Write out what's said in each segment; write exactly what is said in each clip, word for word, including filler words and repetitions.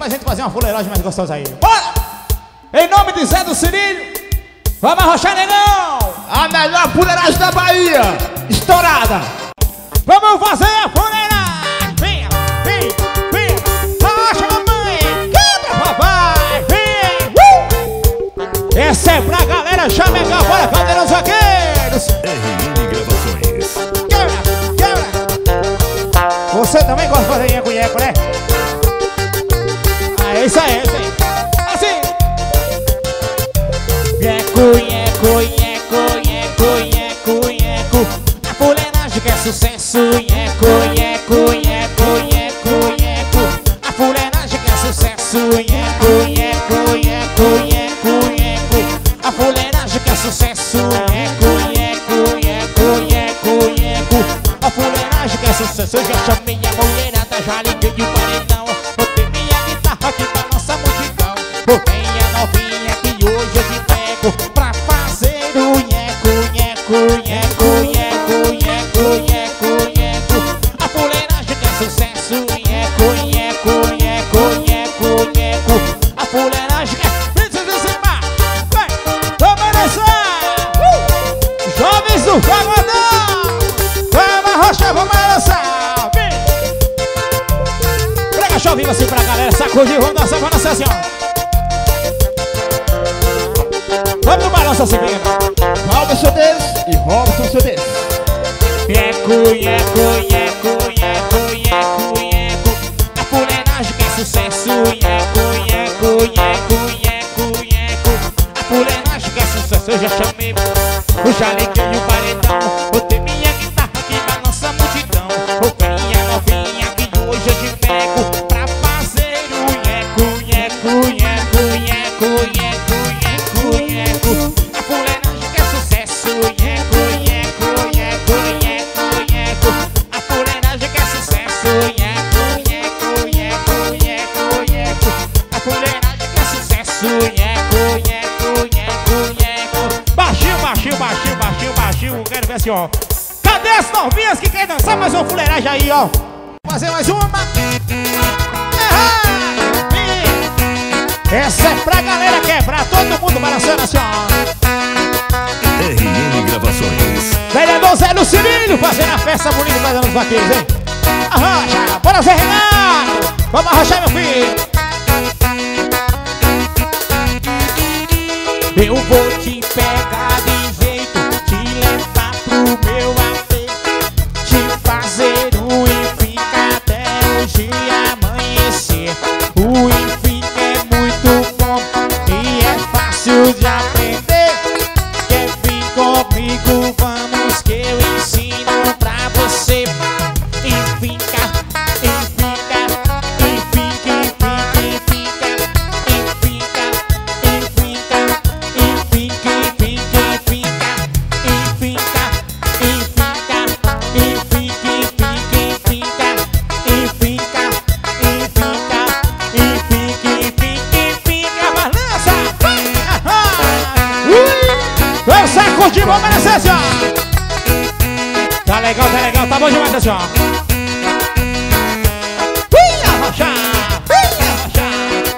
pra gente fazer uma fuleiragem mais gostosa aí. Bora! Em nome de Zé do Cirilho, vamos arrochar, negão! A melhor fuleiragem da Bahia, estourada! Vamos fazer a fuleiragem! Vem, vem, vem! Arrocha, mamãe! Quebra, papai! Vem! Uh! Essa é pra galera chamegar, bora, cadeiros vaqueiros! R N Gravações. Quebra, quebra! Você também gosta de fazer nheco-nheco, né? Ah, é isso aí, é isso aí! Assim! Nheco, nheco, nheco, nheco, nheco, nheco. A fuleiragem que é sucesso. Nheco, nheco, nheco, nheco, nheco. A fuleiragem que é sucesso. Nheco, nheco, nheco, nheco, nheco. A fuleiragem que é sucesso. Nheco, nheco, nheco, nheco, nheco. A fuleiragem que é sucesso. Eu já chamei a mulherada, já liguei o paredão. Botei minha guitarra aqui pra nossa multidão. Botei a novinha que hoje eu te pego pra fazer o nheco, nheco, nheco, nheco, nheco, nheco, nheco. A fuleiragem que é sucesso. Nheco, nheco, nheco, nheco, nheco. A fuleiragem que é... Vem, vem, cima! Vai! Vamos dançar! Uh! Jovens do Pagodão! Vamos arrochar, vamos dançar! Vem! Prega chovinho assim pra galera, sacudir, vamos dançar, vamos dançar assim, ó! Vamos no balanço assim, vem! Robson Deus e Robson seu Deus. Nheco, nheco, nheco, nheco, nheco, nheco. A fuleiragem que é sucesso. Nheco, nheco, nheco, nheco, nheco. A fuleiragem que é sucesso. Eu já chamei, eu já liguei o paredão. Botei minha guitarra aqui na nossa multidão. Botei minha novinha que hoje eu te pego pra fazer o nheco, nheco, nheco, nheco, nheco, nheco, nheco. A fuleiragem que é sucesso. Nheco, nheco, nheco, nheco, nheco. A fuleiragem que é sucesso. Nheco, nheco, nheco, nheco, nheco. A fuleiragem que é sucesso. Nheco, nheco, nheco, nheco. Baixinho, baixinho, baixinho, baixinho, baixinho. Quero ver assim, ó. Cadê as novinhas que querem dançar mais uma fuleiragem aí, ó? Fazer mais uma. Vem. Essa é pra galera quebrar, todo mundo balançando assim, ó. R N Gravações. Vereador Zé do Cirilho fazendo a festa bonita para os vaqueiros, hein? Arrocha, bora Zé Renato! Vamos arrochar, meu filho! Eu vou te pegar de jeito, te levar pro meu A P, te fazer um enfim até hoje amanhecer. O enfim é muito bom e é fácil de aprender. Quer vir comigo? Vamos que eu ensino pra você. Enfim, enfim, enfim, enfim, enfim, enfim, enfim, enfim, enfim, enfim, curtir, vamos merecer assim, ó. Tá legal, tá legal, tá bom demais assim, ó. Vem arrochar, vem arrochar.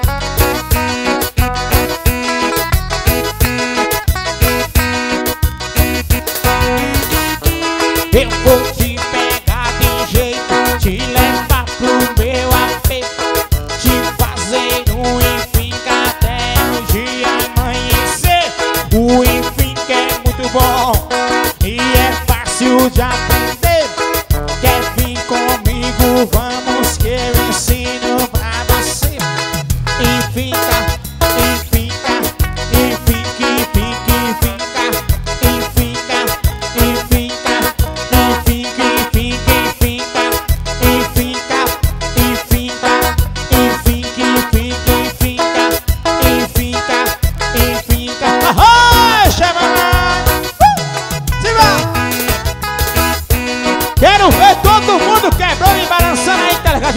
Eu vou te pegar de jeito, te levar pro meu A P, te fazer um enfim até o dia amanhecer. O enfim que é muito bom e é fácil de aprender. Quer vir comigo? Vamos que eu ensino pra você. Enfim, enfim, enfim, enfim, enfim, enfim, enfim, enfim, enfim, enfim, enfim, enfim, enfim, enfim, enfim, enfim, arrocha, mamãe! Quero ver todo mundo quebrando e balançando aí, tá ligado?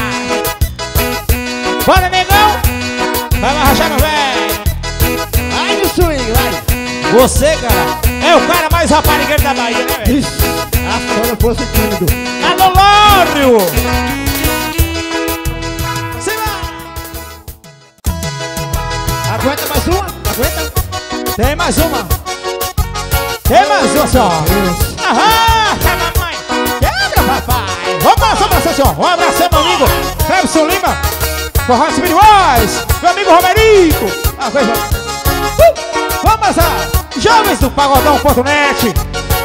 Bora, negão! Vai arrochar, meu velho! Vai no swing, vai! Você, cara, é o cara mais raparigueiro da Bahia, né, velho? Ah, se eu não fosse tímido. Alô, Lório! Se vai! mais uma? Aguenta. Tem mais uma. Tem mais uma, senhor. Aham, mamãe. Quebra, papai. Vamos lá, vamos lá, senhor. Um abraço, meu amigo Clebson Lima. Forró Espirituais. Meu amigo Romerico. Ah, vai, vai. Uh, vamos lá. Jovens do Pagodão ponto net.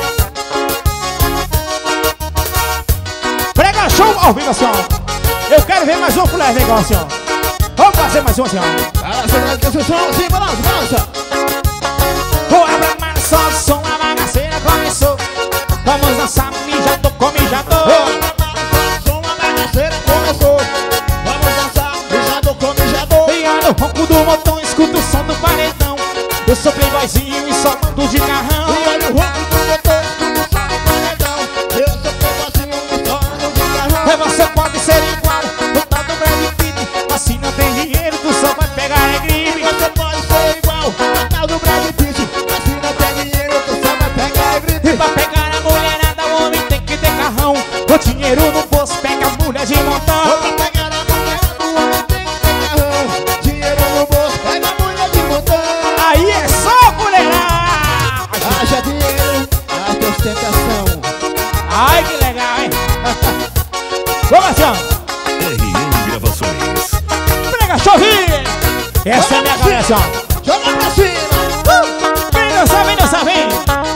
Prega show ao vivo, senhor. Eu quero ver mais um fulé negócio, senhor. Vamos fazer mais um, senhor. Sim, balança, balança. Vou abrir mais só som, a bagaceira começou. Vamos dançar, mijador com mijador. Som, a bagaceira começou. Vamos dançar, mijador com mijador. E olha o ronco do motor, escuta o som do paredão. Eu sou playboyzinho e só mando de carrão. E olha o ronco do motor, escuta o som do paredão. Eu sou playboyzinho e só mando de carrão. E você pode ser igual, o tal do Brad Pitt. Mas se não tem dinheiro, tu só vai pegar é gripe. Você pode ser igual o tal do Brad Pitt. Mas se não tem dinheiro, tu só vai pegar e grita. E pra pegar a mulherada, o homem tem que ter carrão. O dinheiro no bolso, pega a mulher de montão. Pra pegar a mulher do homem tem que ter carrão. Dinheiro no bolso, pega a mulher de montão. Aí é só mulherada. Haja dinheiro, haja ostentação. Ai, que legal, hein? Vamos assim, ó. R N Gravações. Prega chover. Essa é a minha galera, assim, ó. Joga pra cima. Uh! Vem dançar, vem dançar, vem.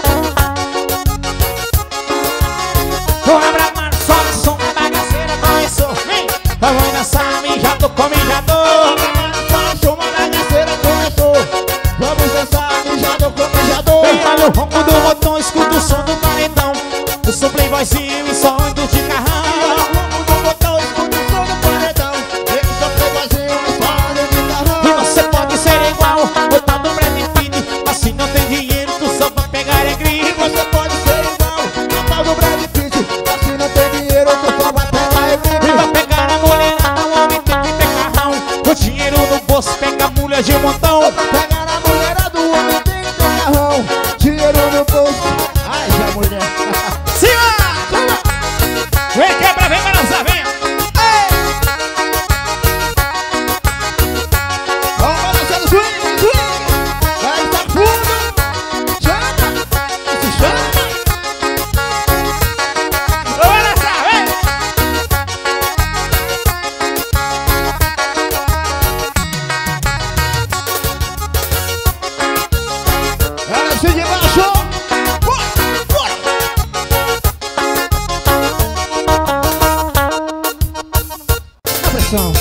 Vou abramar só o som, a bagaceira começou. Vem, vamos dançar, mijador com mijador. Som, a bagaceira começou. Vamos dançar, mijador com mijador. Vem, olha o ronco do motor, escuta o som do paredão. Eu sou playboyzinho e só ando de carrão. E você pode ser igual o tal do Brad Pitt. Mas se não tem dinheiro, tu só vai pegar é gripe. E você pode ser igual a tal do Brad Pitt. Mas se não tem dinheiro, tu só vai pegar e E gripe. vai pegar a mulherada, o homem tem que ter carrão. O dinheiro no bolso, pega a mulher de montão. Pegar a mulher do homem tem que ter carrão. Dinheiro no bolso. Ai, já mulher. Cima! Vem, quebra, vem, balançar, vem! Vamos balançando swing, swing. Vai estar fundo. Chama. Se chama. Vou balançar, vem! Ela se de baixo. Bora, bora. A pressão.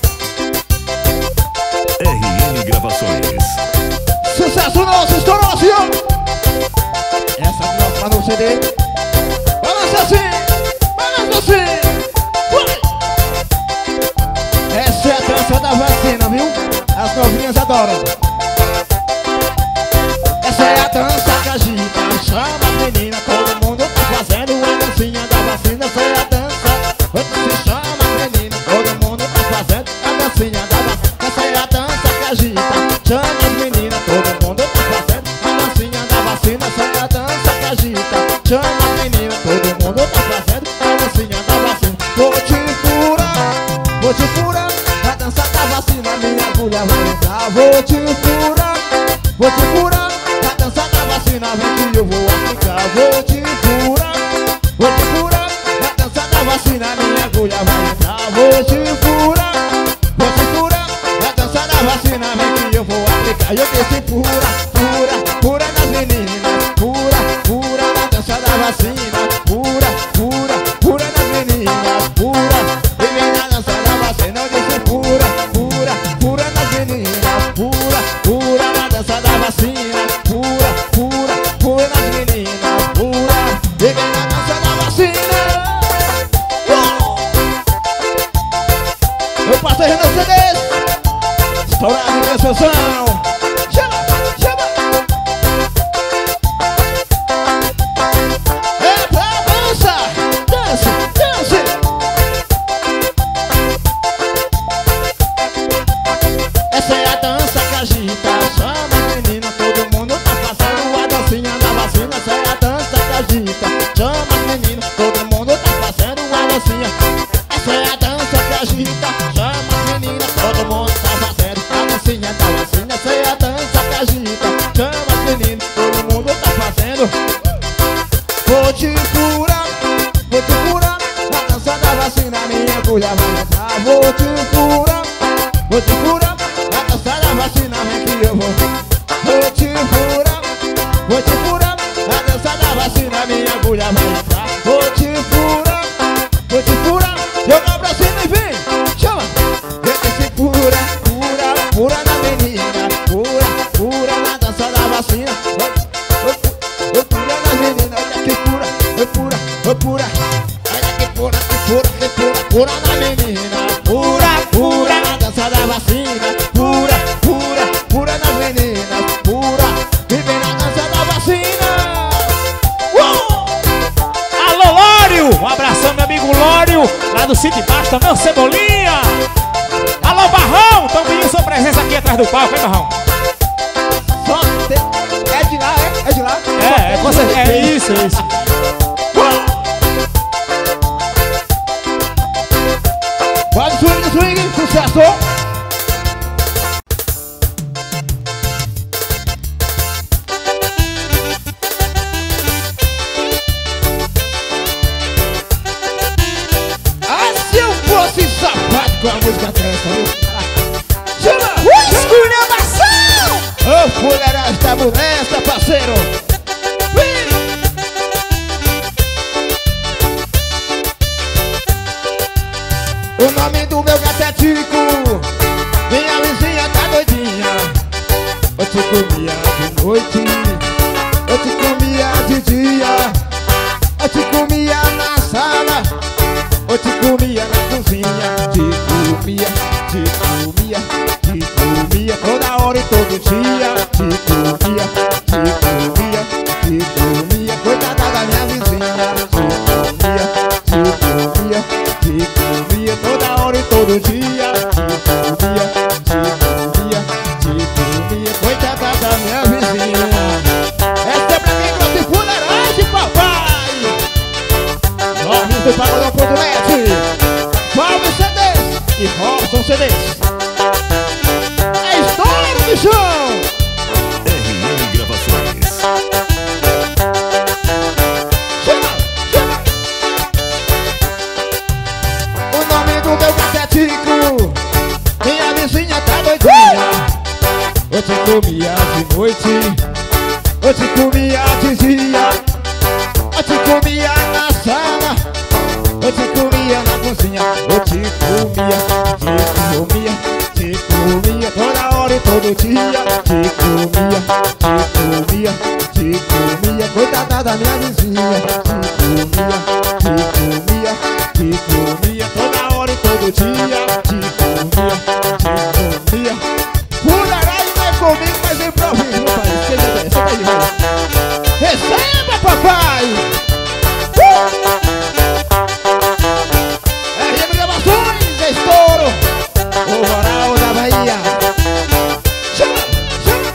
R N Gravações. Sucesso nosso, estourou assim, ó. Essa é nossa para no C D. Balança assim, balança assim. Vai. Essa é a dança da vacina, viu? As novinhas adoram. Essa é a dança que agita, chama as meninas. Todo mundo tá fazendo a dancinha da vacina. Essa é a dança, se chama as meninas. Todo mundo tá fazendo a dancinha da vacina. Essa é a dança que agita, chama as meninas. Todo mundo tá fazendo a dancinha da vacina. Essa é a dança que agita, chama as meninas. Todo mundo tá fazendo a dancinha da vacina. Vou te furar, vou te furar. A dança da vacina, minha agulha vai entrar. Vou te furar, vou te furar. A dança da vacina, vem que eu vou aplicar. Vou te furar, vou te furar. A dança da vacina, minha agulha vai entrar. Vou te furar, vou te furar. A dança da vacina, vem que eu vou aplicar. Eu disse pura, pura, pura nas meninas. Pura, pura na dança da vacina. Pura, pura, pura nas meninas. Pura, e vem na dança da vacina. Eu disse pura, pura, pura nas meninas. Pura, pura na dança da vacina. Pura, pura, pura nas meninas. Pura, e vem na dança da vacina. Oh! Eu passei nos C Ds. Estourado em canção. Chama, chama. É pra dançar. Dance, dance. Essa é a dança que agita, chama as meninas. Todo mundo tá fazendo a dancinha da vacina. Essa é a dança que agita, chama as meninas. Todo mundo tá fazendo a dancinha. Essa é a dança que agita, chama as meninas. Todo mundo tá fazendo a dancinha da vacina. Essa é dança da vacina. Pura, pura, pura nas meninas. Pura, viver na dança da vacina. Uh! Alô, Lório! Um abração, meu amigo Lório, lá do Sítio Basta, meu Cebolinha. Alô, Barrão! Estão pedindo sua presença aqui atrás do palco, hein, Barrão? Só tem... É de lá, é? É de lá? É, é, com certeza. É isso, é isso. Vai no swing, no swing, sucesso! Ah, se eu fosse sapato com a música dessa, viu? Chama! Esculhambação! Ô, fuleiragem da molesta, parceiro! Vem! O nome do meu gato é Tico. Minha vizinha tá doidinha. Eu te comia de noite, eu te comia de dia, eu te comia na sala, eu te comia na cozinha. Te comia, te comia, te comia toda hora e todo dia. Te comia, te comia, te comia, coitada da minha vizinha. Te comia, te comia, te comia toda hora e todo dia. Te comia, te comia, te comia, coitada da minha vizinha. Essa é pra quem gosta de fuleiragem, papai. Nós do Pagodão ponto net, Valve C Ds e Robson C Ds. É história do bichão. R M Gravações. Chama, chama. O nome do meu gato é Tico. Minha vizinha tá doidinha. Eu te comia de noite, eu te comia de dia, eu te comia na sala, eu te comia na cozinha. Eu te comia, te comia, te comia toda hora e todo dia. Te comia, te comia, te comia, coitada da minha vizinha. Te comia, te comia, te comia toda hora e todo dia. Te comia, te comia. Fuleiragem não é comigo, mas é improviso, meu pai. Você tá aí, você tá aí, vai. Receba, papai! Uh! R M Gravações, é estouro! O moral da Bahia. Chama, chama!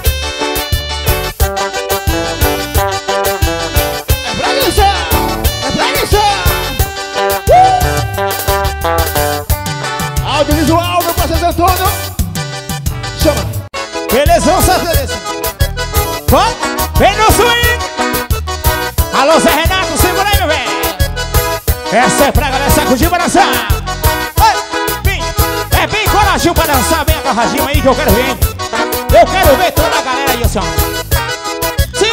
É pra dançar! É pra dançar! Uh! Audiovisual, meu parceiro Antônio. Chama! Beleza, vamos fazer isso. Vai, vem no swing. Alô, Zé Renato, segura aí, meu velho. Essa é pra galera sacudir pra dançar. Vai, vem, é bem corajoso pra dançar, bem agarradinho aí que eu quero ver, hein? Eu quero ver toda a galera aí, assim, ó. Sim.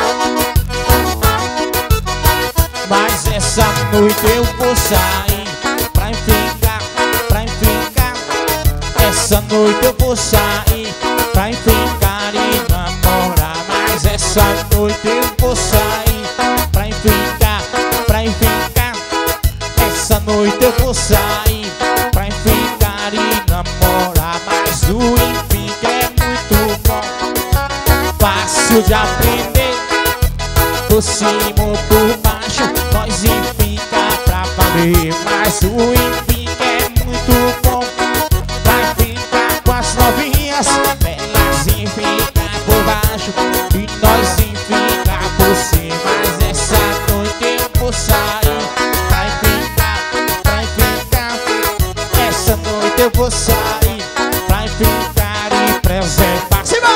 Mas essa noite eu vou sair pra ficar, pra ficar. Essa noite eu vou sair pra ficar e namorar. Mas essa noite eu vou sair pra ficar, pra ficar. Essa noite eu vou sair pra ficar e namorar. Mas o Enfica é muito bom, fácil de aprender. Por cima ou por baixo, nós Enfica pra valer. Mas o Enfica é muito bom pra ficar com as novinhas. Elas Enfica por baixo e nós Enfica por cima. Mas essa noite eu vou sair pra ficar, pra ficar. Essa noite eu vou sair pra ficar e preservar. Cima!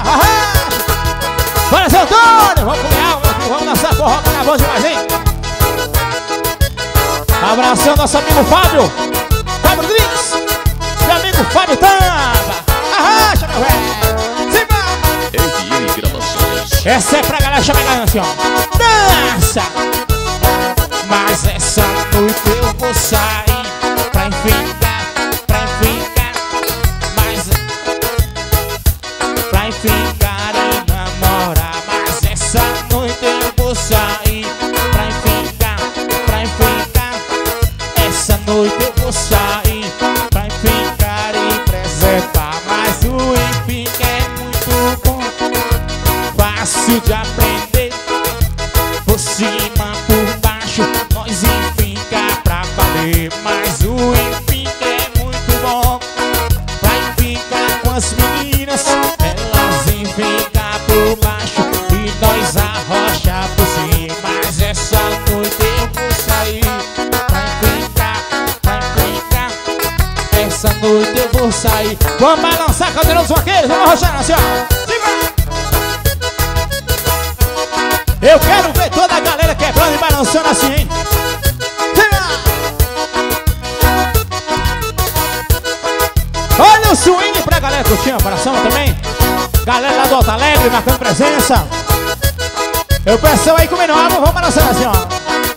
Bora, seu Antônio! Vamos comer algo, vamos dançar forró, que tá bom demais, hein? Abração nosso amigo Fábio Fábio Rodrigues, meu amigo Fábio Tamba. Arracha, meu velho! Cima! R M Gravações. Essa é pra galera chamar assim, ó. Dança! Mas essa noite eu vou sair pra ficar, pra ficar. Mas pra ficar e namorar. Mas essa noite eu vou sair pra ficar, pra ficar. Essa noite eu vou sair pra ficar e preservar. as meninas, elas vêm ficar por baixo e nós arrocha por cima. Mas essa noite eu vou sair pra enfrentar, pra enfrentar. Essa noite eu vou sair. Vamos balançar, cadê os vaqueiros? Vamos arrochar assim, ó. Eu quero ver toda a galera quebrando e balançando assim, hein? Olha o swing pra galera curtir a operação também. Galera lá do Alto Alegre marcando presença. Eu peço aí comendo água, vamos balançando assim, ó.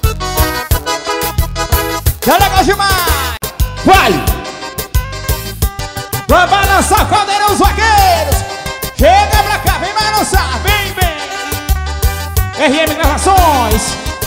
Já legal demais. Vai! Vai balançar, caldeirão, os vaqueiros. Chega pra cá, vem balançar, vem, vem. R M Gravações.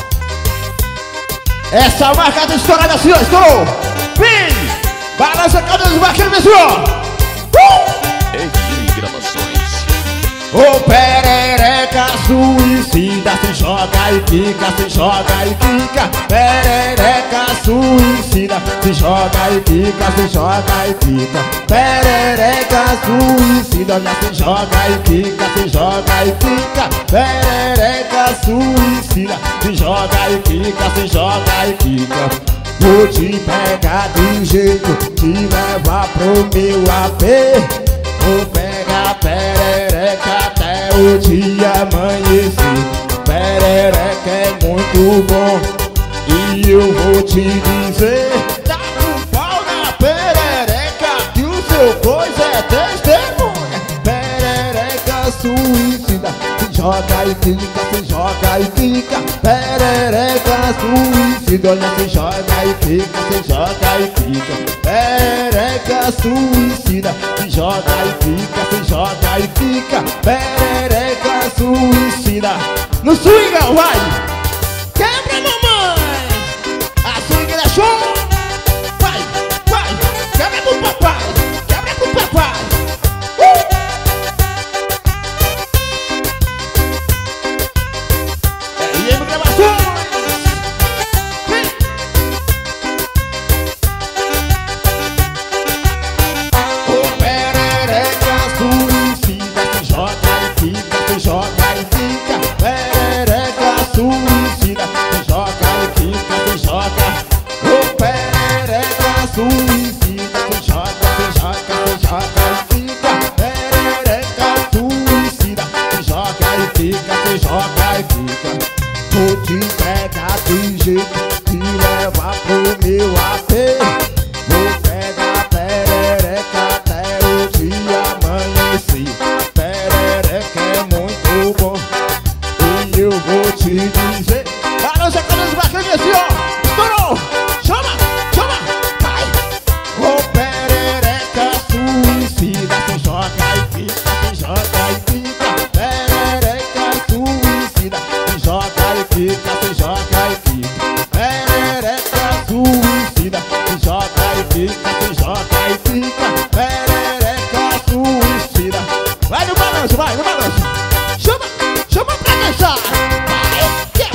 Essa marca tá estourada assim, ó, estourou. Vem! Balança a caldeira dos vaqueiros, pessoal. Uh! R M Gravações. Ô perereca suicida, se joga e fica, se joga e fica. Perereca suicida, se joga e fica, se joga e fica. Perereca suicida, olha, se joga e fica, se joga e fica. Perereca suicida, se joga e fica, se joga e fica. Vou te pegar de jeito, te levar pro meu A P. Vou pegar perereca até o dia amanhecer. Perereca é muito bom e eu vou te dizer: dá um pau na perereca que o seu coisa é testemunha. Perereca suicida, se joga e fica, se joga e fica. Perereca suicida, olha, se joga e fica, se joga e fica. Perereca suicida, se joga e fica, se joga e fica. Perereca suicida. No swingão, vai! Quebra, mamãe! A swing é show! Vai, vai! Quebra com o papai! Quebra com o papai! Uh! R M Gravações! Vou te pegar de jeito, te levar pro meu A P. Vou pegar perereca até o dia amanhecer. Perereca é muito bom e eu vou te dizer: balança a cabeça bacana assim, ó. Estourou! Chama, chama, vai! Ô perereca suicida, se joga e fica, se joga e fica. Perereca suicida, se joga e fica, se joga e fica. Perereca suicida, se joga e fica, se joga e fica. Perereca suicida. Vai no balanço, vai no balanço. Chama, chama pra dançar. Vai, yeah.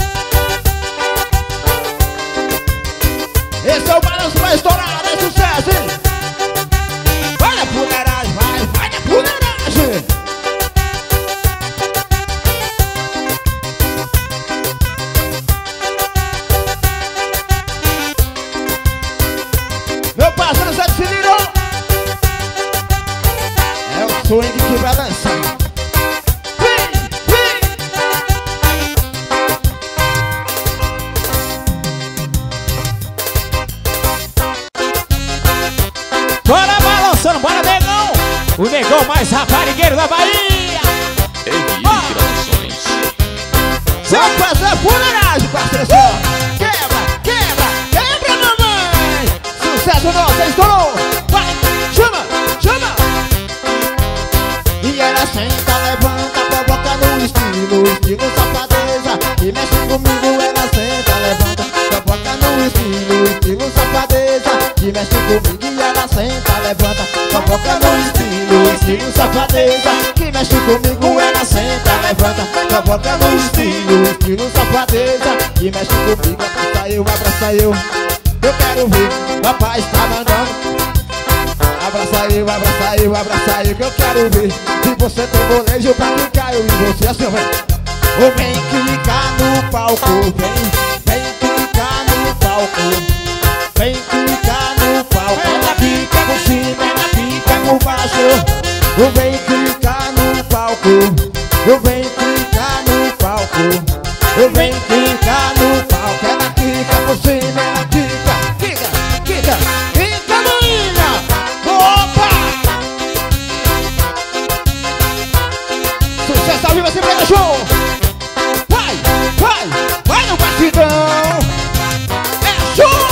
Esse é o balanço mais estourado, é sucesso, hein? Vai na fuleiragem, vai, vai na fuleiragem. Meu parceiro Zé de Cirilo, é o swing que vai dançar. Vem, vem. Bora balançando, bora negão. O negão mais raparigueiro da Bahia. R M Gravações. Vamos fazer fuleiragem, parceiro. Quebra, quebra, quebra, mamãe. Sucesso nosso, estourou. Vai, chama, chama. E ela senta, levanta, provoca no estilo, estilo safadeza. E mexe comigo, ela senta, levanta, provoca no estilo, estilo safadeza. E mexe comigo e ela senta, levanta, provoca no estilo, estilo safadeza. Que mexe comigo, ela senta, levanta, provoca no estilo, estilo safadeza. Que mexe comigo, abraça eu, abraça eu. Eu quero ver, papai está mandando. Abraça eu, abraça eu, abraça eu que eu quero ver. Se você tem molejo pra quicar, eu e você assim, vem. Ou vem quicar no palco, vem. Vem quicar no palco. Vem quicar no palco. Ela fica por cima, ela fica por baixo. Ou vem quicar no palco. Eu vem quicar no palco. Eu vem quicar no palco. Ela fica por cima, ela fica. Fica, fica, fica no ilha. Opa! Sucesso ao vivo, assim, pega show. Vai, vai, vai no batidão. É show!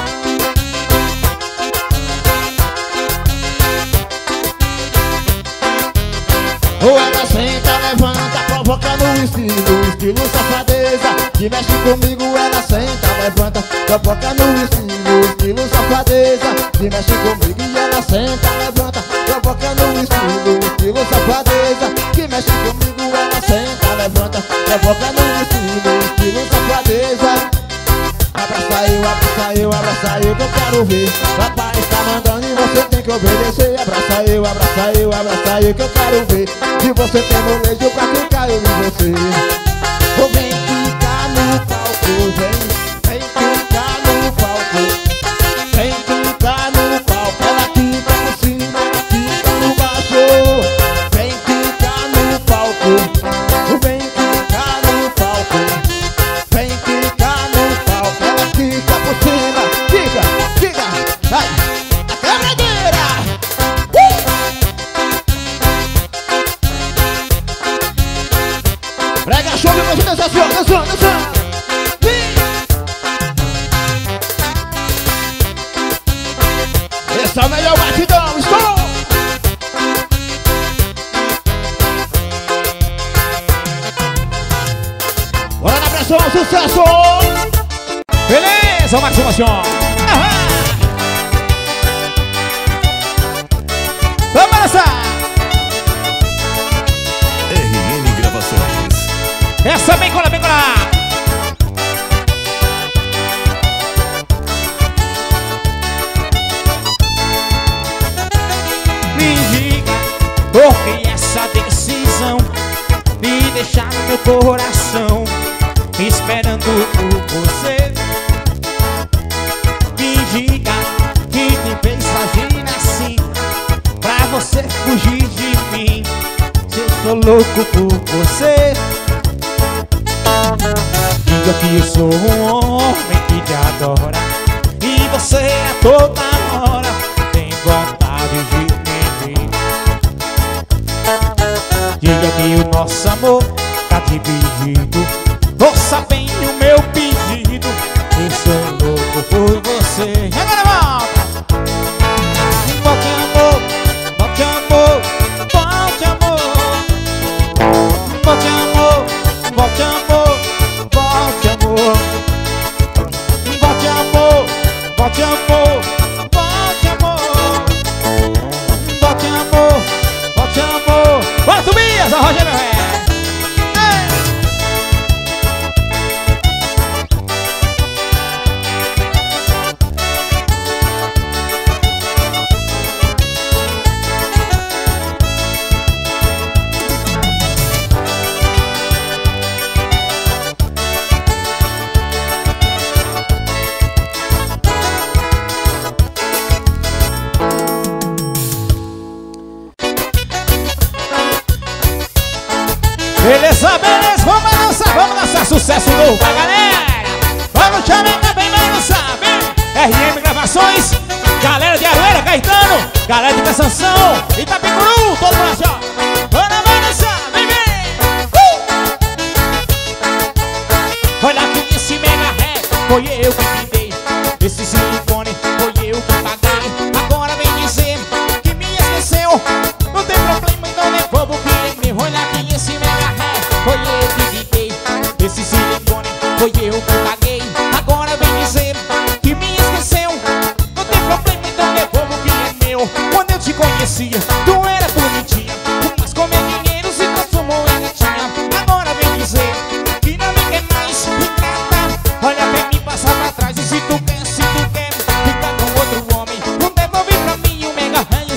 Ou ela senta, levanta, provocando o estilo, estilo safadeza. Que mexe comigo, ela senta, levanta, provoca no estilo, estilo safadeza. Que mexe comigo e ela senta, levanta, provoca no estilo, estilo safadeza. Que mexe comigo, ela senta, levanta, provoca no estilo, estilo safadeza. Abraça eu, abraça eu, abraça eu que eu quero ver. Papai está mandando e você tem que obedecer. Abraça eu, abraça eu, abraça eu que eu quero ver. Se você tem molejo pra quicar, eu e você. Ou vem quicar no palco, vem. Vem quicar no palco. Vem quicar no palco. Ela quica por cima, ela quica no baixo. Vem quicar no palco. Vem quicar no palco. Vem quicar no palco. Ela quica por cima. Quica, quica. Vai, a quebradeira. Prega show de você dançando, dançando, dançando. Esse é o melhor batidão, estou! Bora na pressão, sucesso! Beleza, Max Emoção. Vamos dançar! R M Gravações. Essa bem cola, bem cola! Me diga por que essa decisão me deixar no meu coração esperando por você. Me diga que me fez agir assim pra você fugir de mim. Se eu sou louco por você, diga que eu sou um homem que te adora e você a toda hora tem vontade de me ver. Diga que o nosso amor tá dividido. Ouça bem o meu pedido, eu sou louco por você. E agora volta! Volte amor, volte amor, volte amor. Volte amor, volte amor, volte amor. Volte amor, volte amor, volte amor. Volte amor, volte amor. Bora Tobias, a Rogério Ré. Beleza, beleza, vamos dançar, vamos dançar. Sucesso novo pra galera. Vamos chamar também, vamos dançar, vem. R M Gravações, galera de Aroeira, Caetano, galera de Cansanção, Itapicuru, todo mundo assim, ó. Vamos, vamos dançar, vem, vem. Uh! Olha aqui esse mega ré, foi eu que te dei. Esse silicone, foi eu que paguei. Agora vem dizer que me esqueceu. Não tem problema, então devolvo o que é meu. Olha aqui esse mega ré, foi eu que te dei. Esse silicone, foi eu que paguei. Agora vem dizer que me esqueceu. Não tem problema, então devolvo o que é meu. Quando eu te conhecia, tu era bonitinha, mas com meu dinheiro se transformou em gatinha. Agora vem dizer que não me quer mais, me trata. Olha, vem me passar pra trás. E se tu quer, se tu quer ficar com outro homem, não devolve pra mim o mega ré.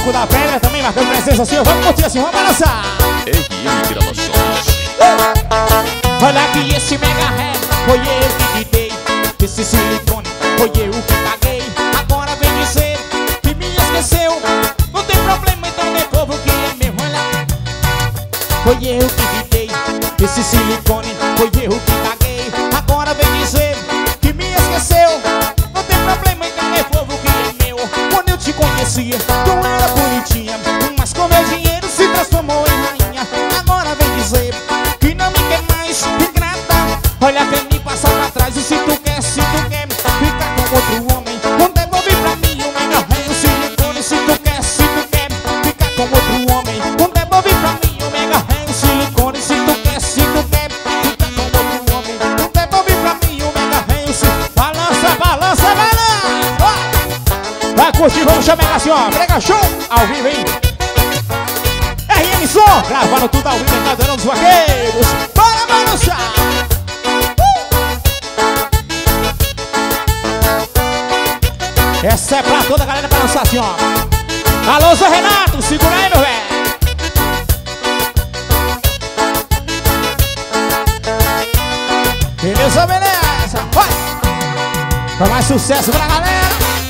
Suco da Pedra também marcando presença assim. Vamos curtir assim, vamos balançar. R M Gravações. Olha que esse mega ré foi eu que te dei. Esse silicone foi eu que paguei. Agora vem dizer que me esqueceu. Não tem problema, então devolvo o que é meu. Olha, foi eu que te dei. Esse silicone foi eu que paguei. Agora vem dizer que me esqueceu. Não tem problema, então devolvo o que é meu. Quando eu te conhecia, tu era bonitinha, mas com meu dinheiro se transformou em rainha. Agora vem dizer que não me quer mais, ingrata. Olha, vem me passar pra trás. E se tu quer, se tu quer ficar com outro homem, não devolve pra mim o mega ré do silicone. Se tu quer, se tu quer ficar com outro homem, não devolve pra mim o mega ré do silicone. Se tu quer, se tu quer ficar com outro homem, não devolve pra mim o mega ré do silicone. Balança, balança, balança. Vai curtir, vamos chamar assim, ó. Brega show ao vivo, hein? R M Som, gravando tudo ao vivo, Caldeirão dos Vaqueiros. Bora balançar! Essa é pra toda a galera balançar assim, ó. Alô, Zé Renato, segura aí, meu velho. Beleza, beleza. Vai! Pra mais sucesso pra galera.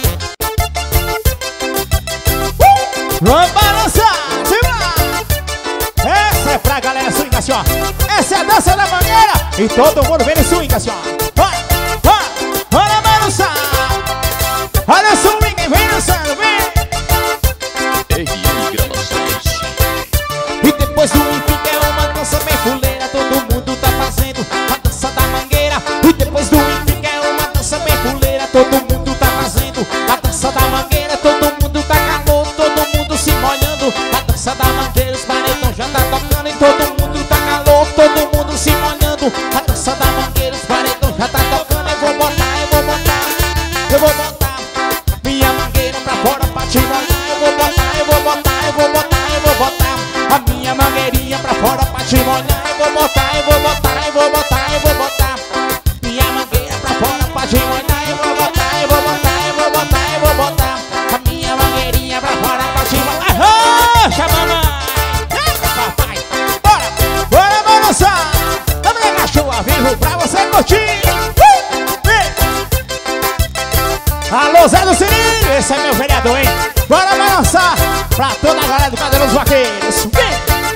Uh! Vamos balançar! Simbora! Essa é pra galera swing assim, ó. Essa é a dança da mangueira. E todo mundo vem no swing assim, ó. Vai! Vai! Bora balançar! Olha o swing, vem dançando, vem! R M Gravações. E depois do empim é uma dança bem fuleira. Todo mundo tá fazendo a dança da mangueira. E depois do empim é uma dança bem fuleira. Todo mundo tá fazendo a dança da mangueira. Todo mundo tá calor, todo mundo se molhando. A dança da mangueira, os paredões já tá tocando. E todo mundo tá calor, todo mundo se molhando. A dança da mangueira, os paredões já tá tocando. Eu vou botar, eu vou botar, eu vou botar minha mangueira pra fora pra te molhar. Eu vou botar, eu vou botar, eu vou botar, eu vou botar a minha mangueirinha pra fora pra te molhar. Eu vou botar, eu vou botar, eu vou botar, eu vou botar minha mangueira pra fora pra te molhar. Eu vou botar, eu vou botar, eu vou botar, eu vou botar a minha mangueirinha pra fora pra te molhar. Arrocha, mamãe! Eita, papai! Bora! Bora balançar! Vamos ligar show ao vivo pra você curtir! Alô, Zé do Sininho, esse é meu vereador, hein? Bora balançar pra toda a galera do Caldeirão dos Vaqueiros. Vem!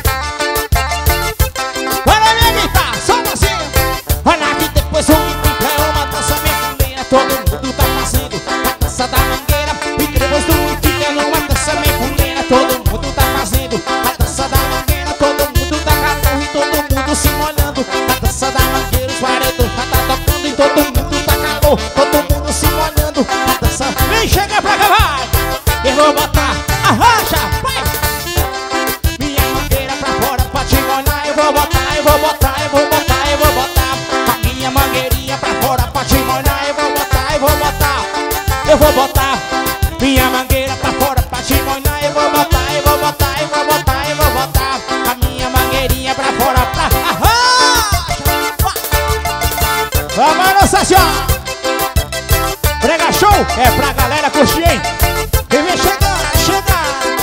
Olha a minha guitarra, solta assim. Olha que depois o empim é uma dança bem fuleira. Todo mundo tá fazendo a dança da mangueira. E depois do empim é uma dança bem fuleira. Todo mundo tá fazendo a dança da mangueira. Todo mundo tá calor e todo mundo se molhando. A dança da mangueira, os paredões já tá tocando. E todo mundo tá calor, todo mundo se molhando. A dança, vem, chega pra cá, vai! Eu vou botar, arrocha, vai! Minha mangueira pra fora pra te molhar. Eu vou botar, eu vou botar, eu vou botar, eu vou botar a minha mangueirinha pra fora pra te molhar. Eu vou botar, eu vou botar, eu vou botar minha mangueira pra fora pra te molhar. Eu vou botar, eu vou botar, eu vou botar, eu vou botar a minha mangueirinha pra fora pra arrocha! Vamos balançar assim, ó! Brega show é pra galera curtir, hein? E vem chegando, chegando.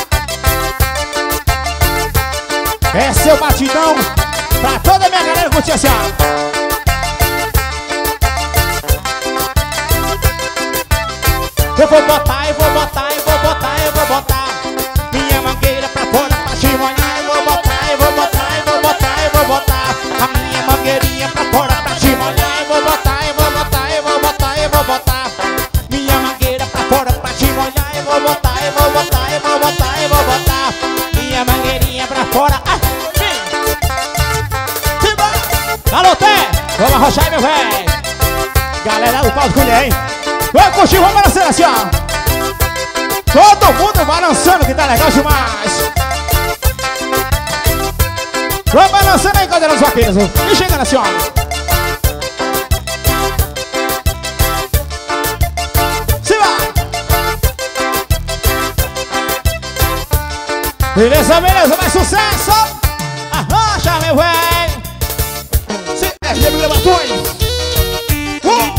É seu batidão pra toda a minha galera curtir assim, ó. Eu vou botar, eu vou botar, eu vou botar, eu vou botar minha mangueira pra fora pra te molhar. Eu vou botar, eu vou botar, eu vou botar, eu vou botar a minha mangueirinha pra fora pra te molhar. Eu vou botar, eu vou botar, eu vou botar, eu vou botar minha mangueira pra fora pra te molhar. Eu vou botar, eu vou botar, eu vou botar, eu vou botar minha mangueirinha pra fora. Ah, vem! Simbora! Alô, Té! Vamos arrochar aí, meu velho! Galera do pau de colher, hein? Vamos curtir, vamos balançando assim, ó! Todo mundo balançando que tá legal demais! Vamos balançando aí, Caldeirão dos Vaqueiros! E chegando assim, ó! Beleza, beleza, mais sucesso! Arrocha, meu velho! R M Gravações! Uh!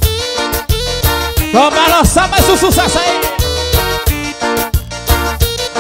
Vamos balançar mais um sucesso aí!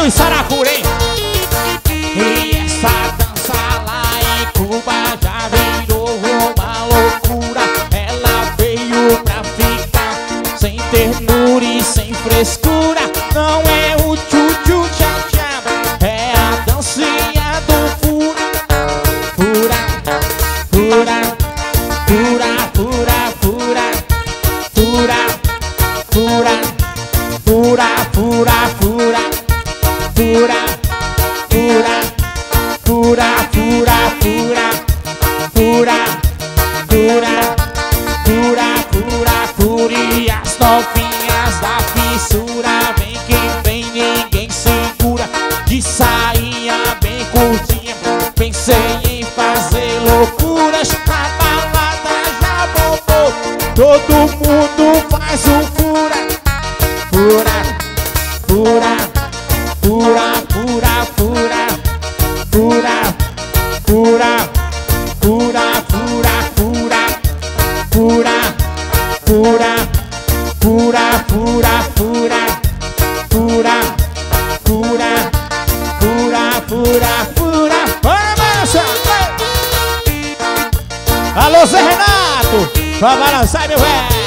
Velho e Saracura, hein? E essa dança lá em Cuba já virou uma loucura. Ela veio pra ficar, sem ternura e sem frescura. Não é o tchu-tchu tchá-tchá, é a dancinha do fura. Fura, fura, fura, fura, fura, fura, fura, fura, fura, fura, fura, fura, fura, fura, fura, fura, fura, fura, fura, fura. E as novinhas da fissura, vem quem vem, ninguém segura. De sainha bem curtinha, pensei em fazer loucuras. A balada já bombou, todo mundo faz o fura. Fura, fura, fura, fura, fura, fura, fura, fura, fura, fura, fura, fura, fura, fura, fura, fura, fura, fura, fura, fura. Bora, balança! Alô, Zé Renato! Vai balançar, meu velho!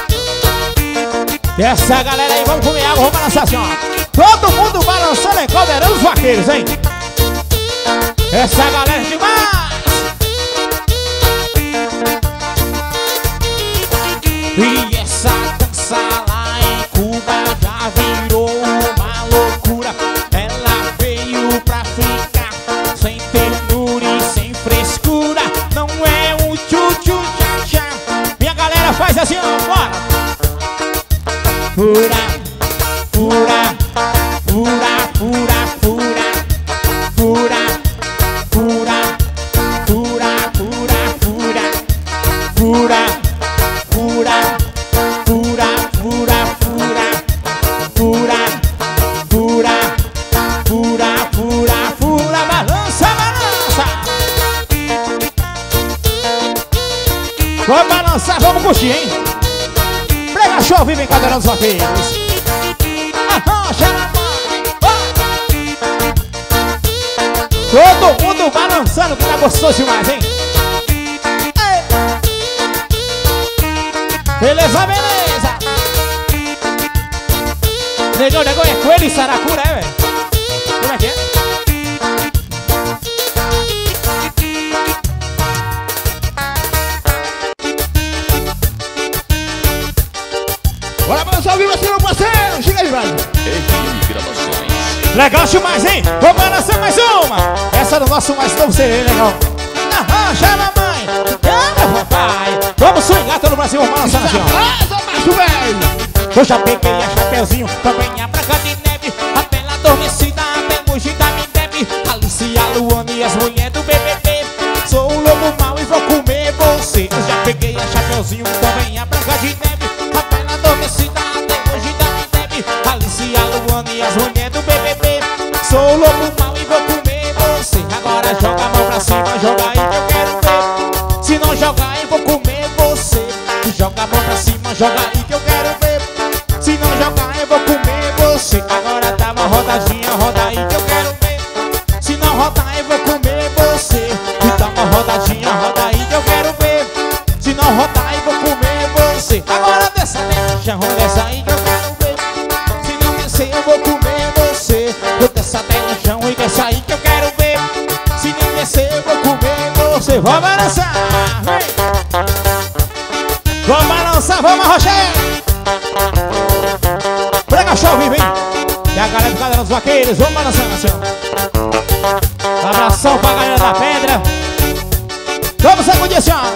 E essa galera aí, vamos comer água, vamos balançar assim, ó. Todo mundo balançando e caldeirando os vaqueiros, hein? Essa galera é demais! E essa dança lá em Cuba já virou uma loucura. Ela veio pra ficar, sem ternura e sem frescura. Não é um tchu-tchu tchá-tchá. Minha galera faz assim, ó, bora! Fura, fura, fura, fura, fura, fura, fura, fura, fura, fura, fura, fura, fura, fura, fura, fura, fura, fura, fura, fura, balança, balança. Vamos balançar, vamos curtir, hein? Prega show, vive em Caldeirão dos Vaqueiros. Arrancha na mão. Todo mundo balançando, que tá gostoso demais, hein? Ei. Beleza, beleza. Negão, negão é coelho e saracura, é, velho? Como é que é? Bora balançar o vivo assim, meu parceiro. Chega aí, velho. R I Gravações. Legal demais, hein? Vamos balançar mais uma. Essa é do nosso mais novo C D, legal. Arrancha, mamãe. Calma, papai. Vamos swingar todo o Brasil, vamos balançar assim, ó. Asa, macho, velho. Eu já peguei a Chapeuzinho, também a Branca de Neve, a Bela Adormecida, até Mogi da me deve, Alice, a Luana e as mulheres do B B B. Sou o lobo mau e vou comer você. Eu já peguei a Chapeuzinho, também a Branca de Neve, a Bela Adormecida, até Mogi da me deve, Alice, a Luana e as mulheres do B B B. Sou o lobo mau e vou comer você. Agora joga a mão pra cima, joga aí que eu quero ver. Se não jogar eu vou comer você. Joga a mão pra cima, joga aí que eu quero ver. Se não jogar eu vou comer você. Agora dá uma rodadinha, roda aí que eu quero ver. Se não rodar eu vou comer você. E dá uma rodadinha, roda aí que eu quero ver. Se não rodar eu vou comer você. Agora desce dentro, já desce aí que eu quero ver. Se não descer eu vou comer você. Vou descer até no chão e desce aí que eu quero ver. Se não descer eu vou comer você. Vamos balançar, vem! Vamos balançar, vamos arrochar! Prega show vivo, hein? E a galera do Caldeirão dos Vaqueiros, vamos balançando assim, ó. Abração pra galera da pedra. Vamos sacudir assim, ó.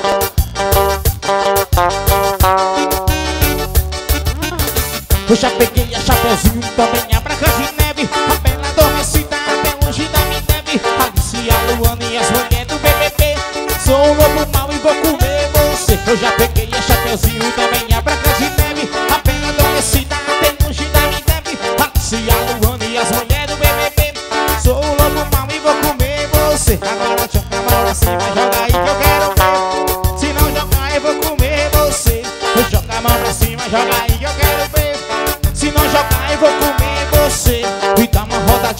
Eu já peguei a Chapeuzinho, também a Branca de Neve, a Bela Adormecida, até longe da me deve, Alice, a Luana e as mulheres do B B B. Sou o lobo mau e vou comer você. Eu já peguei a Chapeuzinho, também a Branca de Neve, a Bela Adormecida, até longe da me deve, Alice, a Luana e as mulheres do B B B. Sou o lobo mau e vou comer você. Agora joga a mão pra cima, joga aí que eu quero ver. Se não jogar eu vou comer você. Joga a mão pra cima, joga aí que eu quero ver. Se não jogar eu vou comer você. E dá uma rodadinha.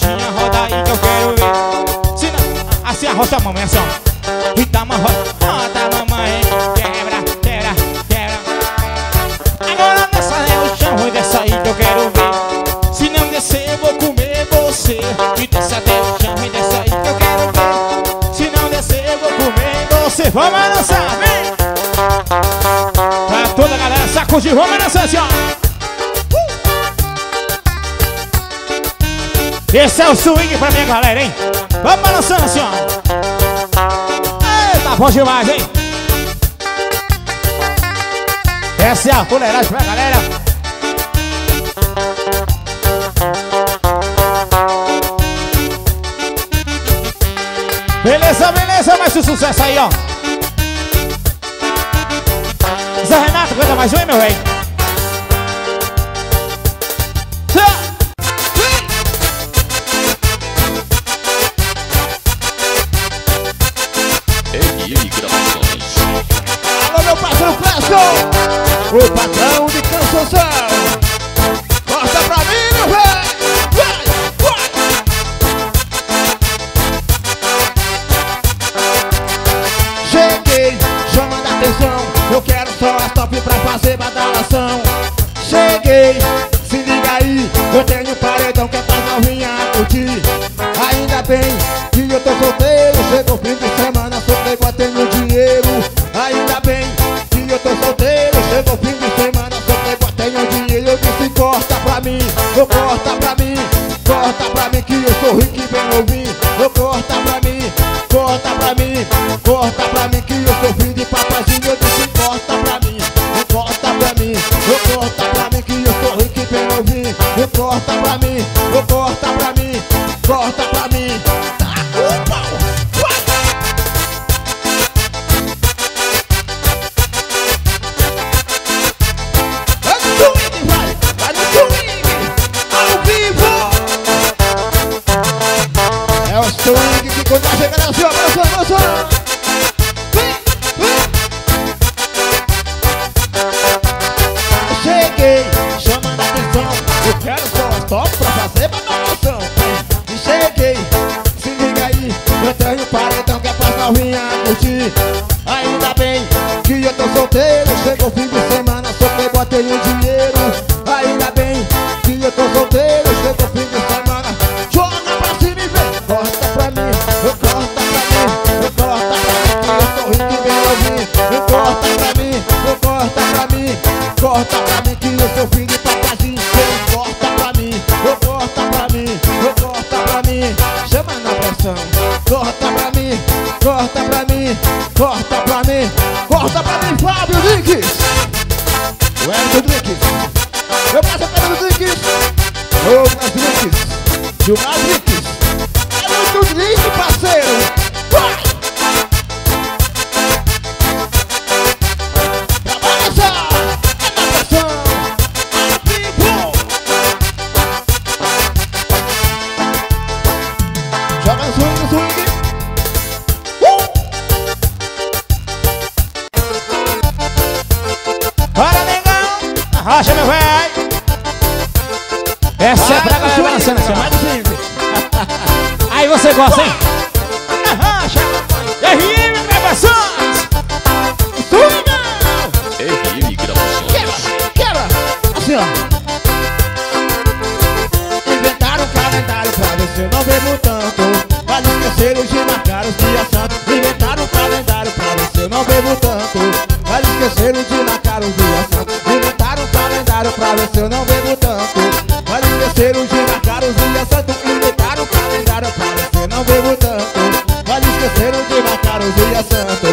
assim, arrocha a mamãe, assim, ó. E tá uma roda, roda mamãe. Quebra, quebra, quebra. Agora desce é o chão e desce aí que eu quero ver. Se não descer eu vou comer você. E desce até o chão e desce aí que eu quero ver. Se não descer eu vou comer você. Vamos dançar, vem! Pra toda a galera sacudir, vamos dançar assim, ó. Esse é o swing pra minha galera, hein? Vamos balançando assim, ó. Ei, tá bom demais, hein? Essa é a fuleiragem pra galera. Beleza, beleza, mais um sucesso aí, ó. Zé Renato, canta mais um, hein, meu rei? Alô, meu parceiro Clécio, o patrão de canção. Corta pra mim, meu velho. Vai, vai. Cheguei, chamando a atenção. Eu quero só as top pra fazer badalação. Cheguei, se liga aí. Eu tenho um paredão que é pra novinha curtir. Ainda bem que eu tô solteiro. Chegou o fim de semana, sou playboy, tenho dinheiro. Ainda bem que eu tô solteiro. Chegou o fim de semana, sou playboy, tenho dinheiro. Eu disse corta pra mim, eu corta pra mim. Corta pra mim que eu sou rico e bem ouvir. Eu corta pra mim, corta pra mim. Corta pra mim que eu sou filho de papazinho. Eu disse corta pra mim, eu corta pra mim. Eu corta pra mim que eu sou rico e bem ouvir. Eu corta pra mim, eu corta pra mim. Corta pra mim. Tá o pau. Swing que quando tá chegando assim, ó, balançando, balançando. Vem, vem. Cheguei, chamando a atenção. Eu quero só as top pra fazer badalação. E cheguei, se liga aí. Eu tenho um paredão que é pra novinha curtir. Ainda bem que eu tô solteiro. Chegou o fim de semana, sou playboy, tenho dinheiro. Ainda bem que eu tô solteiro. Chegou o fim de semana, joga pra cima e vem. Corta pra mim, eu corta pra mim. Eu corta pra mim, que eu sou rico e bem ouvir. Eu corta pra mim, eu corta pra mim. Corta pra mim que eu sou filho de papazinho. Eu corta pra mim, eu corta pra mim. Eu corta pra mim, chama na pressão. Corta pra mim, corta pra mim. Corta pra mim, corta pra mim, Fábio Drinks. O Hélio Drinks. Eu passo a pena do Drinks. Ô, Mas Drinks. Gilmar Drinks. É muito drink, parceiro. Vai! Pra balançar, é na pressão. People. Joga no swing, no swing. Bora, negão! Arrocha, meu velho! Essa é pra galera balançando assim, ó. Aí você gosta, hein? Arrocha! R M Gravações! Swing! R M Gravações. Quebra, quebra! Assim, ó. Inventaram um calendário pra ver se eu não bebo tanto. Mas esqueceram de marcar os dias santos. Inventaram um calendário pra ver se eu não bebo tanto. Mas esqueceram de marcar os dias santos. Inventaram um calendário pra ver se eu não bebo tanto. Mas esqueceram de marcar os dias santos. Inventaram um calendário pra ver se eu não bebo tanto. Mas esqueceram de marcar os dias santos.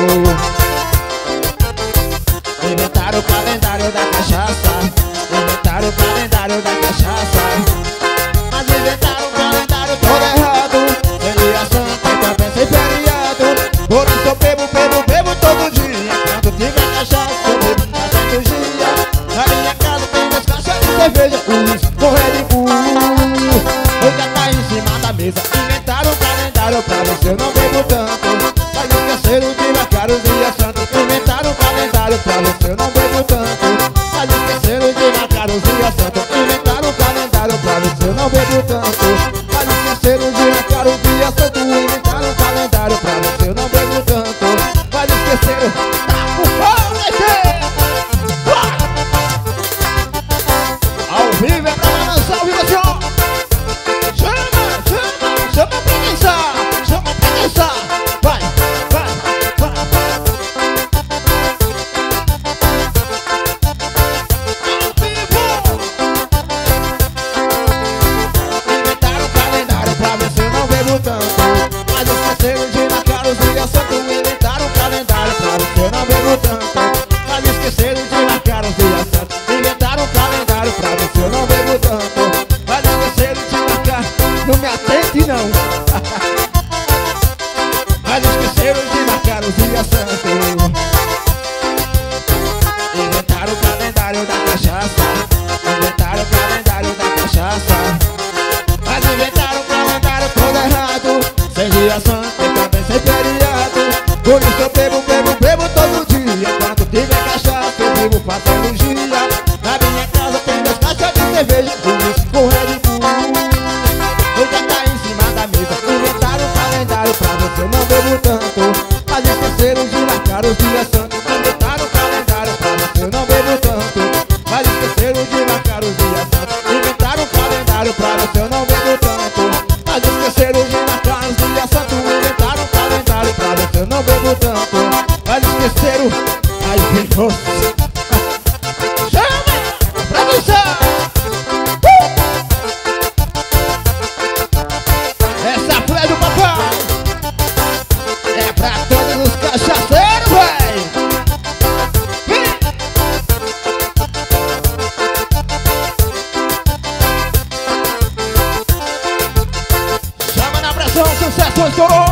Inventaram o calendário da cachaça. Inventaram o calendário da cachaça. Mas inventaram o calendário todo errado. Sem dia santo e também sem feriado. Por isso eu bebo, bebo, bebo todo dia. Quando tiver cachaça eu bebo todo dia. Na minha casa tem duas caixas de cerveja, uísque com Red Bull. Hoje já tá em cima da mesa. Inventaram o calendário pra ver se eu não bebo tanto. Mas esqueceram de marcar os dias santos. Inventaram o calendário pra ver se eu não bebo tanto. Mas esqueceram de marcar os dias santos. Inventaram o calendário pra ver se eu não bebo tanto. Mas esqueceram de marcar os dias santos. Inventaram o calendário os dias santos. Inventaram o calendário da cachaça. Inventaram o calendário da cachaça. Mas inventaram o calendário todo errado. Sem dia santo e também sem feriado. Por isso eu bebo, bebo, bebo todo dia. Enquanto tiver cachaça eu vivo fazendo gia. Na minha casa tem duas caixas de cerveja, um whisky com Red Bull. Eu já tá em cima da mesa. Inventaram o calendário pra você eu não bebo tanto. Mas esqueceram de marcar os dias santos. Inventaram o calendário pra você eu não bebo tanto. Mas esqueceram de marcar os dias santos. Inventaram o calendário pra você eu não bebo tanto. Mas esqueceram de marcar os dias santos. Inventaram o calendário pra você eu não bebo tanto. Mas esqueceram. Aí vem você. Chama! Produção! Uh! Essa flor é do papai. É pra todos os cachaceiros, véi! Chama na pressão, sucesso estourou!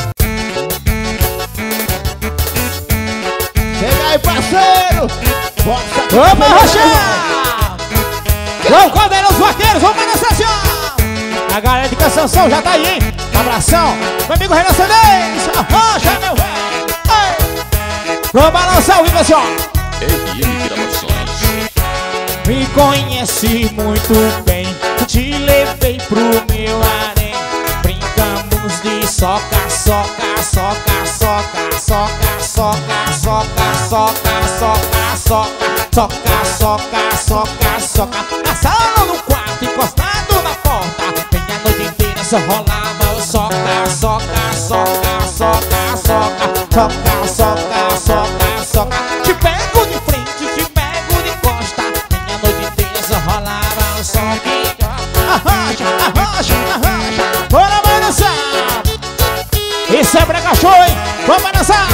Chega aí, parceiro! Vamos arrochar! Vamos, Caldeirão dos Vaqueiros, vamos para a sessão! A galera de Canção já tá aí, hein? Abração! Meu amigo Renan Sandez! Arrocha, meu velho! Vamos balançar o vivo assim, ó! R M Gravações. Me conhece muito bem, te levei pro meu harém. Brincamos de soca, soca, soca, soca, soca, soca, soca, soca, soca, soca, soca, soca, soca, soca. Na sala, no quarto, encostado na porta. Bem a noite inteira só rolava o soca, soca, soca, soca, soca, soca, soca, soca, soca. Te pego de frente, te pego de costa. Bem a noite inteira só rolava o soca. Arrocha, arrocha, arrocha. Bora balançar. Isso é brega show, hein? Vamos balançar.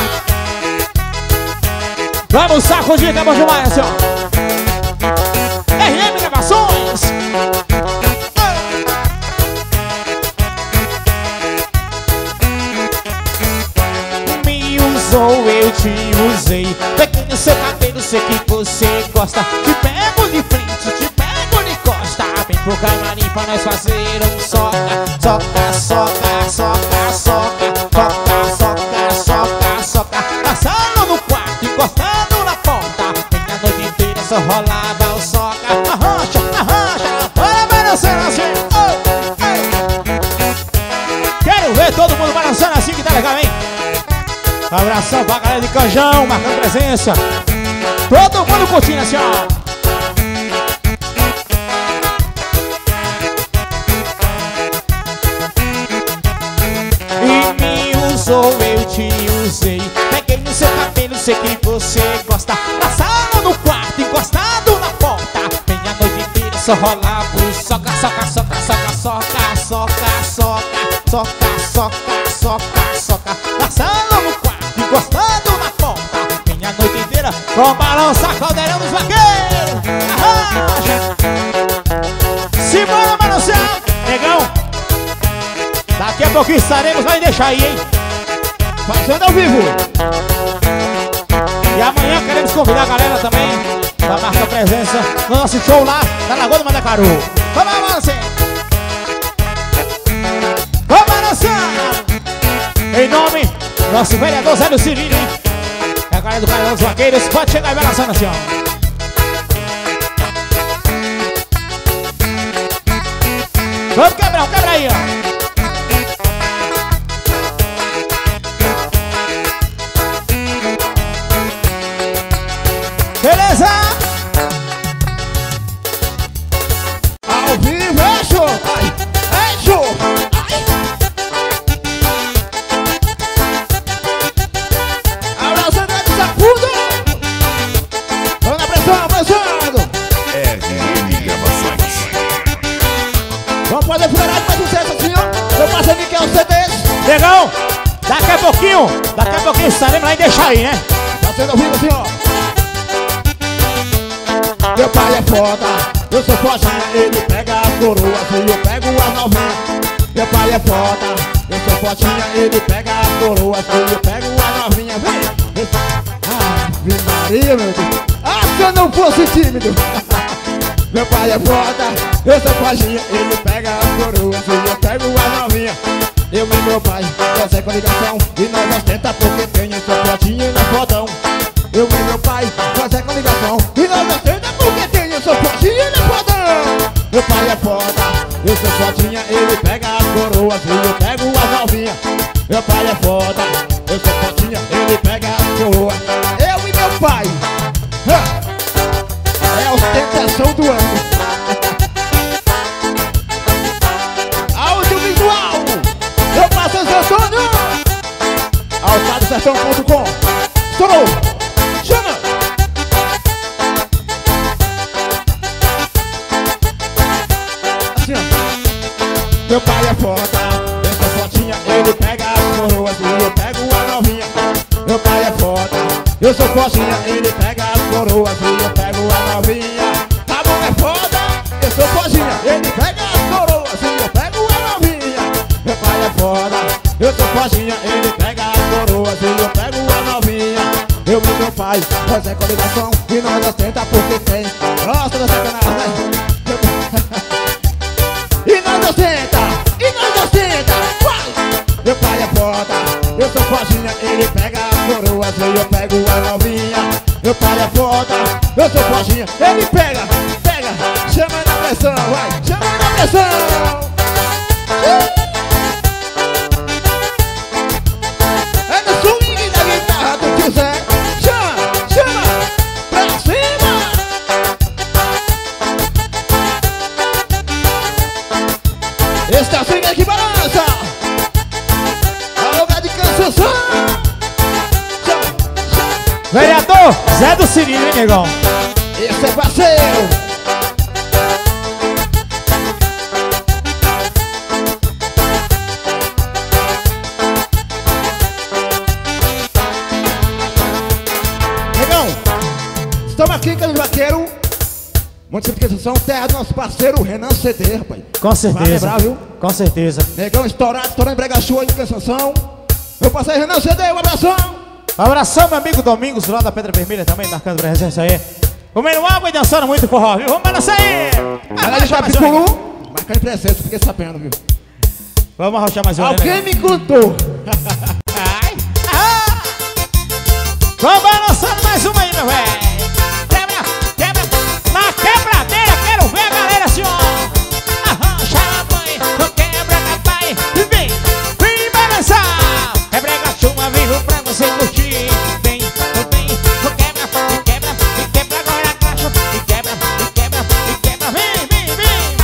Vamos sacudir, que é bom demais, assim, ó. R M Gravações. Me usou, eu te usei. Peguei no seu cabelo, sei que você gosta. Te pego de frente, te pego de costa. Vem pro camarim pra nós fazer um soca. Soca, soca, soca, soca. Soca, soca, soca, soca. Na sala, no quarto, encostado na porta. Bem a noite inteira só rolava o soca. Arrocha, arrocha, bora balançando assim. Oh, oh. Quero ver todo mundo balançando assim, que tá legal, hein? Abração pra galera de Canjão, marcando presença. Todo mundo curtindo assim, ó. E me usou, eu te usei. Peguei no seu cabelo, sei que você gosta. Na sala, no quarto, encostado na porta. Bem a noite inteira só rolava o soca, soca, soca, soca, soca, soca, soca, soca, soca, soca, soca. Na sala, no quarto, encostado na porta. Bem a noite inteira, vamos balançar, Caldeirão dos Vaqueiros. Arrocha. Simbora balançar, negão. Daqui a pouquinho estaremos, vai deixar aí, hein? Fazendo ao vivo. E amanhã queremos convidar a galera também pra marcar presença no nosso show lá na Lagoa do Mandacaru. Vamos balançar. Vamos balançar. Em nome do nosso vereador Zé do Civilho, hein? E a galera do Caldeirão dos Vaqueiros pode chegar e balançando assim, ó. Vamos quebrar, quebra aí, ó. Beleza? Ao vivo é show! Ai, é show! Abraçando de sacudo! Vamos na pressão, abraçando! R M Gravações. Vamos fazer fuleiragem mais sucesso assim, ó! Meu parceiro Miquel C Ds! Legal? Daqui a pouquinho, daqui a pouquinho estaremos lá e deixar aí, né? Tá sendo ao vivo assim, ó! Meu pai é foda, eu sou forte, ele pega as coroas e eu pego as novinhas. Meu pai é foda, eu sou fortinha, ele pega as coroas e eu pego as novinhas. Maria, meu Deus. Ah, se eu não fosse tímido. Meu pai é foda, eu sou coxinha. Ele pega as coroas e eu pego a novinha. Eu e meu pai, nós é com ligação. E nós ostenta porque tem essa fotinha e é fodão. Eu e meu pai, nós é com ligação. E nós ostenta porque tem essa fotinha e é fodão. Meu pai é foda, eu sou fotinha. Ele pega as coroas e eu pego a novinha. Meu pai é foda, eu sou fotinha. Ele pega as coroas. Eu e meu pai, é a ostentação do ano. Audiovisual, eu passo o seu sonho. alçado sertão ponto com. Estourou, chama. Assim, ó. Meu pai é foda, eu sou fotinha. Ele pega as coroas e eu pego a novinha. Meu pai é foda, eu sou fotinha. Ele pega as coroas e eu pego a novinha. A mão é foda, eu sou fotinha. Ele pega as coroas e eu pego a novinha. Meu pai é foda, eu sou fotinha. Ele pega as coroas e eu pego a novinha. Eu e meu pai, nós é combinação. E nós ostenta porque tem. Gosta da sacanagem, né? E nós ostenta, e nós ostenta. Meu pai é foda, eu sou fotinha. Ele pega as coroas e eu pego a novinha. Meu pai é foda, eu sou fotinha. Ele pega, pega, chama na pressão, vai, chama na pressão. É no swing da guitarra do tio Zé. Chama, chama, pra cima. Esse é o swing que balança. Alô, de canção. Vereador Zé do Cirilo, hein, negão? Esse é parceiro. Negão, estamos aqui em Caminho Vaqueiro, município de Canção, terra do nosso parceiro Renan C D, rapaz. Com certeza. Vai lembrar, viu? Com certeza. Negão estourado, estourando em Bregachu aí em Canção. Meu parceiro Renan C D, um abração. Abração, meu amigo Domingos, lá da Pedra Vermelha também, marcando presença aí. Comendo água e dançando muito forró, viu? Vamos balançar aí! Galera de Capiculu, marcando presença, fiquei sabendo, viu? Vamos arrochar mais uma. Alguém me contou. Ai, ah! Vamos balançando mais uma aí, meu velho. Quebra, quebra, na quebradeira, quero ver a galera assim, ó. Arrancha a mãe, não quebra, papai. E vem, vem balançar. Quebra a chuva, vivo pra você curtir. Vem, vem, quebra, quebra, quebra agora a caixa. E quebra, e quebra, e quebra, vem, vem,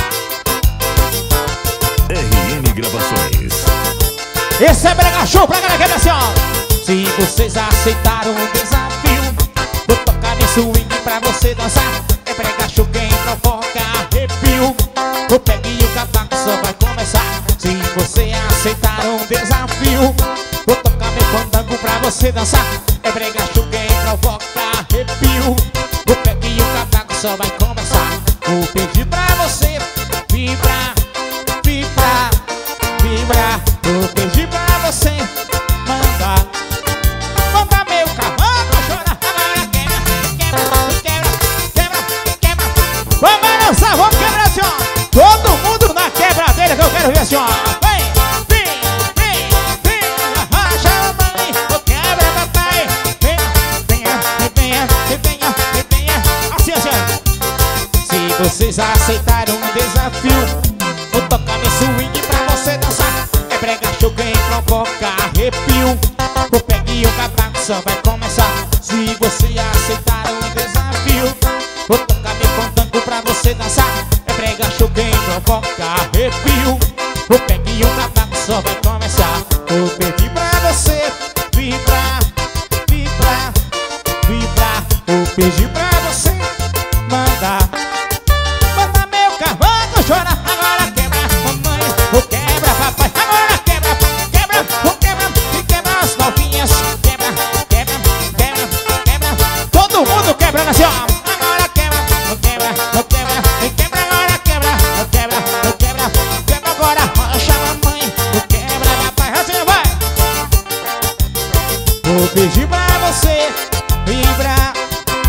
vem. R N Gravações. Esse é brega show pra galera que é assim, ó. Se vocês aceitaram o desafio, vou tocar nesse swing pra você dançar. É brega show quem provoca arrepio. O pegue e o cavaco só vai começar. Se você aceitar um desafio, vou tocar meu fandango pra você dançar. É brega show quem provoca arrepio. O pegue e o cavaco só vai começar. Vou pedir pra você vibrar, vibrar, vibrar. Vou pedir pra você mandar, mandar meu cavalo chorar. Agora quebra, quebra, quebra, quebra, quebra. Vamos balançar, vamos quebrar assim, ó. Todo mundo na quebradeira que eu quero ver assim, ó. Vem, vem, vem, vem. Arrancha a mãe, ou quebra papai. Vem, venha, venha, venha, venha. Assim, assim, ó. Se vocês aceitarem um desafio, vou tocar meu swing pra você dançar. É brega show quem provoca arrepio. O pegue e o cavaco só vai começar. Se você aceitar um desafio, vou tocar meu fandango pra você dançar. É brega show quem provoca arrepio. O pegue e o cavaco só vai começar. Vou pedir pra você vibrar, vibrar, vibrar. Vou pedir pra você mandar, mandar meu cavalo chorar. Agora quebra, mamãe, ou quebra, papai. Agora quebra, quebra, ou quebra, e quebra as novinhas. Quebra, quebra, quebra, quebra. Todo mundo quebrando assim, ó. Agora quebra, ou quebra, ou quebra, e quebra. Agora quebra, ou quebra, ou quebra, quebra. Agora rocha, mamãe, ou quebra, papai. Assim vai. Vou pedir pra você vibrar,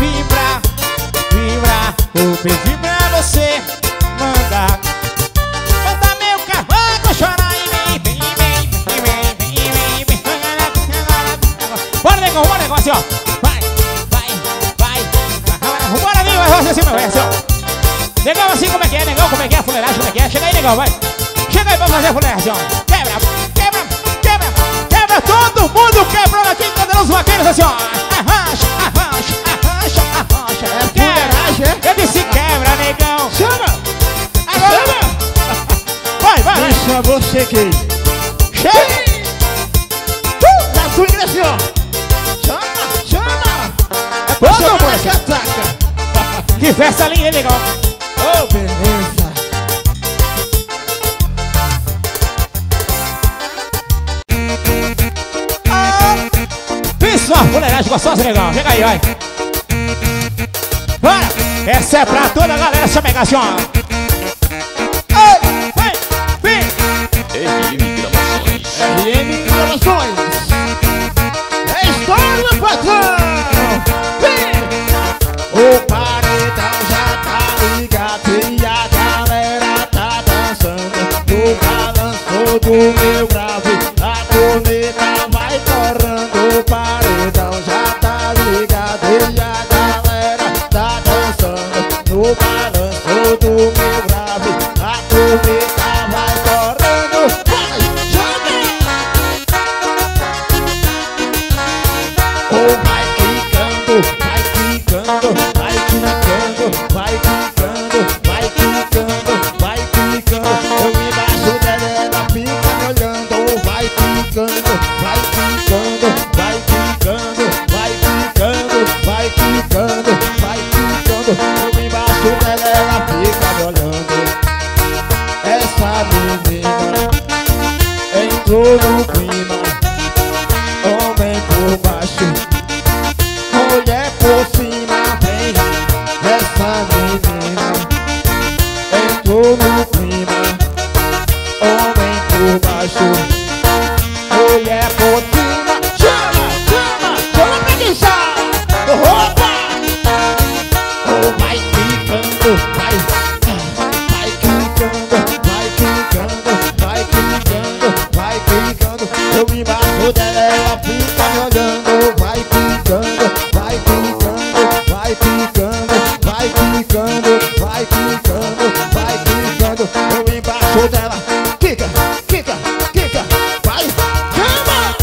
vibrar, vibrar. Vou pedir pra você mandar, mandar meu cavaco chorar e vem, vem, vem, vem, vem, vem, vem, vem. Bora, negão, bora, negão, assim, ó. Vai, vai, vai. Bora, negão, vai assim, vai assim, ó. Negão, assim, como é que é, negão, como é que é a fuleiragem, como é que é? Chega aí, negão, vai. Chega aí pra fazer a fuleiragem, ó. Quebra, quebra, quebra, quebra. Todo mundo quebrando aqui, cadê os vaqueiros, assim, ó. Arrancha, arrancha, arrancha, arrancha. É fuleiragem, é? Eu disse quebra, negão. Chama! Agora, vai, vai, vai. Deixa você que Chega. uh! Na sua igreja, assim, ó. Chama, chama! É pra Todo chamar mundo. na que ataca. Que festa linda, hein, negão. Ô, oh, beleza. Isso, ó, fuleiragem gostosa, negão. Chega aí, vai. Bora. Essa é pra toda a galera, essa pegação, ó. Ei, vem, vem. R M Gravações. R M Gravações. É história, meu patrão. Vem. O paredão já tá ligado e a galera tá dançando no balanço do meu grave. A corneta vai torrando. O paredão já tá ligado e a galera tá dançando no balanço do meu grave. A corneta vai torrando. Vai, chama! Oh, vai quicando, vai quicando, vai quicando, vai quicando, vai quicando, vai quicando. Eu embaixo dela, ela fica me olhando. Vai quicando, vai quicando, vai quicando, vai quicando, vai quicando, vai quicando. Eu embaixo dela, ela fica me olhando. Essa menina entrou no clima, homem por baixo, mulher por cima, vem. Essa menina entrou no clima, homem por baixo, mulher por cima. Chama, chama, chama pra dançar. Opa! Oh, vai quicando, vai, vai quicando, vai quicando, vai quicando, vai quicando. Eu embaixo dela, ela fica me olhando. Vai quicando, vai quicando, vai quicando, vai quicando, vai quicando, vai quicando. Eu embaixo dela, quica, quica, quica, vai, chama!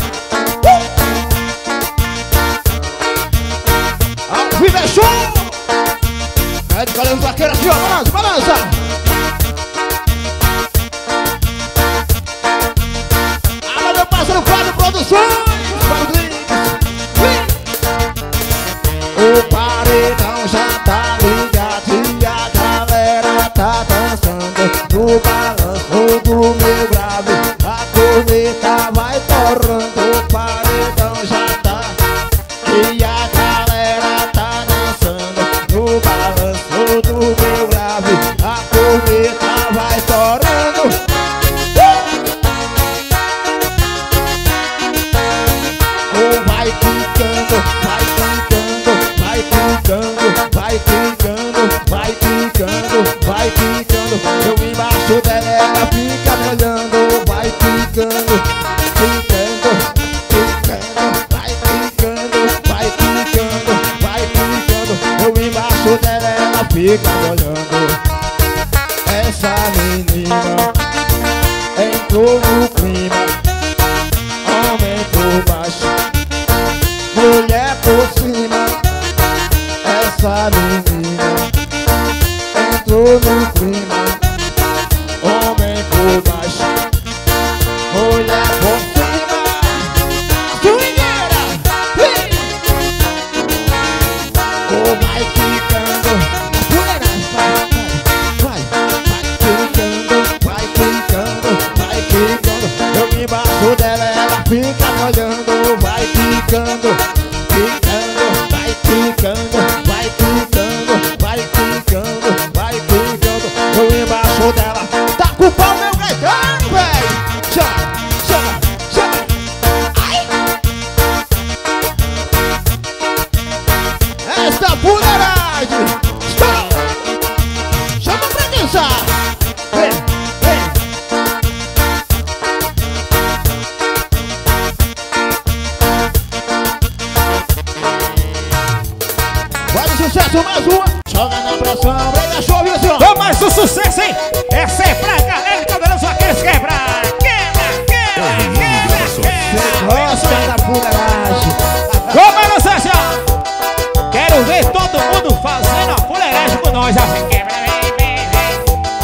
Uh! Ao vivo é show! É de calendo vaqueiro assim, ó, balança, balança! Alô, meu parceiro Fábio Produções! O paredão já tá ligado e a galera tá dançando no balanço do meu grave. A corneta vai torrando. O paredão já tá e a galera tá dançando no balanço do meu grave. A corneta vai torrando. Oh, vai quicando, vai quicando, vai quicando, vai quicando, vai quicando, vai quicando. Eu embaixo dela, ela fica me olhando. Vai quicando, quicando, quicando, vai quicando, vai quicando, vai quicando. Eu embaixo dela, ela fica me olhando. Essa menina entrou no clima, homem por baixo, mulher por cima. Essa menina entrou no clima, homem por baixo, mulher por cima. Swingueira, vem! Oh, vai quicando, vai, vai, vai, vai quicando, vai quicando, vai quicando. Eu embaixo dela, ela fica me olhando. Vai quicando, quicando, vai quicando, vai quicando, vai quicando, vai quicando. Eu embaixo dela, tá com o pau meu gaitão, véi. Chama, chama, chama. Ai! da fuleiragem. Stop! Chama pra dançar. Vem, vem. Faz o sucesso, mais uma. Joga na pressão, brega show, viu, senhor? Vamos mais um sucesso, hein? Essa é pra galera que tá dando sua aqueles quebra. Quebra, quebra, quebra, quebra. Gosta da fuleiragem. Vamos mais um sucesso, ó. Quero ver todo mundo fazendo a fuleiragem com nós. Assim, quebra, vem, vem, vem.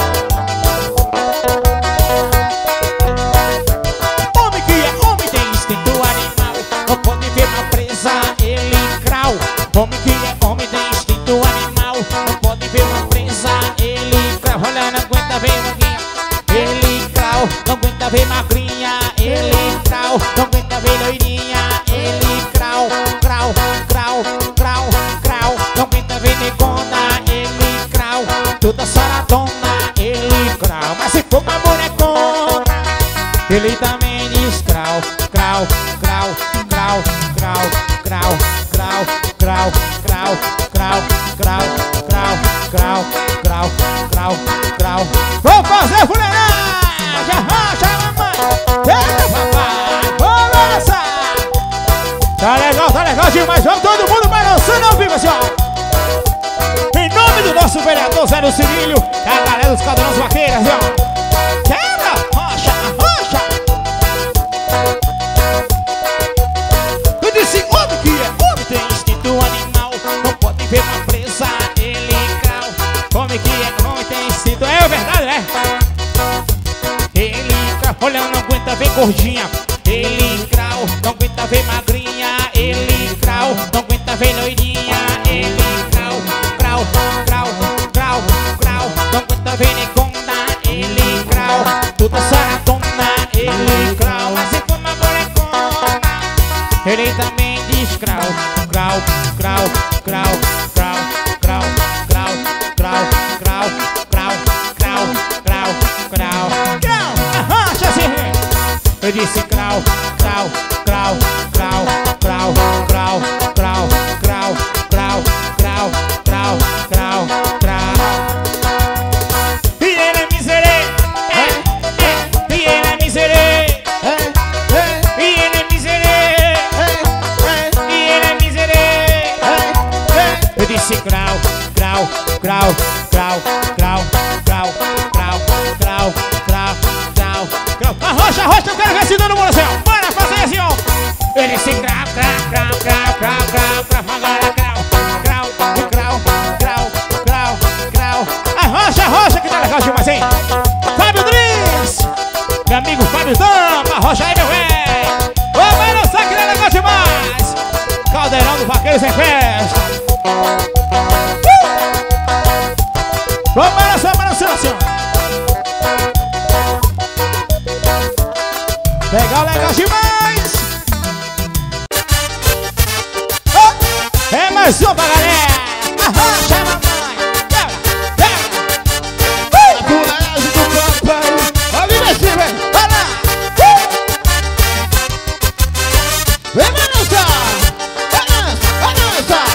Homem que é homem tem instinto animal. Não pode ver uma presa, ele crau. Homem que é homem tem instinto animal. Não pode ver uma presa, ele crau. Olha, não aguenta ver magrinha, ele crau. Não aguenta ver magrinha, ele crau. Não aguenta ver loirinha, ele crau. Crau, crau, crau, crau. Não aguenta ver negona, ele crau. Toda saradona, ele crau. Mas se for uma bonecona, ele também diz crau. Crau, crau, crau, crau, crau, crau, crau, crau, crau, crau, crau, crau, crau, crau, crau. Vamos fazer fuleiragem! Arrancha, mamãe! Eita, papai! Vamos dançar! Tá legal, tá legal demais! Vamos todo mundo balançando ao vivo, assim, ó! Em nome do nosso vereador Zé do Cirilho, a galera dos Caldeirões Vaqueiras, ó! Quebra! Arrancha, arrancha! Eu disse homem que é homem tem instinto animal. Não pode ver uma presa, ele crau. Homem que é homem tem instinto, é verdade, né? Ele crau, olha, não aguenta ver gordinha, ele crau. Não aguenta ver magrinha, ele crau. Não aguenta ver loirinha, ele crau. Crau, crau, crau, crau. Não aguenta ver negona, ele crau. Toda saradona, ele crau. Mas se for uma bonecona, ele também diz crau. Crau, crau, crau, crau, crau, crau, crau, crau, crau, crau, crau, crau, crau. Arrancha assim. Eu disse crau, crau, crau, crau, crau, crau, crau, crau, crau, crau, crau, crau, crau. E ele é miserê, é, é, e ele é miserê, e ele é miserê, e ele é miserê. Eu disse crau, crau, crau, crau, crau, crau, crau, crau, crau, crau, crau. Arrocha, arrocha, eu quero ver se todo mundo assim, ó. Bora fazer assim, ó. Ele disse crau, crau, crau, crau, crau, crau, crau. Agora crau, crau, crau, crau, crau, crau. Arrocha, arrocha, que tá legal demais, hein? Fábio Dries, meu amigo Fábio Tampa, arrocha aí, meu velho. Ô, vai dançar que tá legal demais. Caldeirão do Vaqueiro sem festa. Vamos balançar, balançando assim, ó. Legal, legal demais. Oh, é mais uma pra galera. Arrancha, mamãe. Quebra, quebra. A fuleiragem do papai. Ali vai ser, vem. Vai lá. Vem balançar. Balança, balança.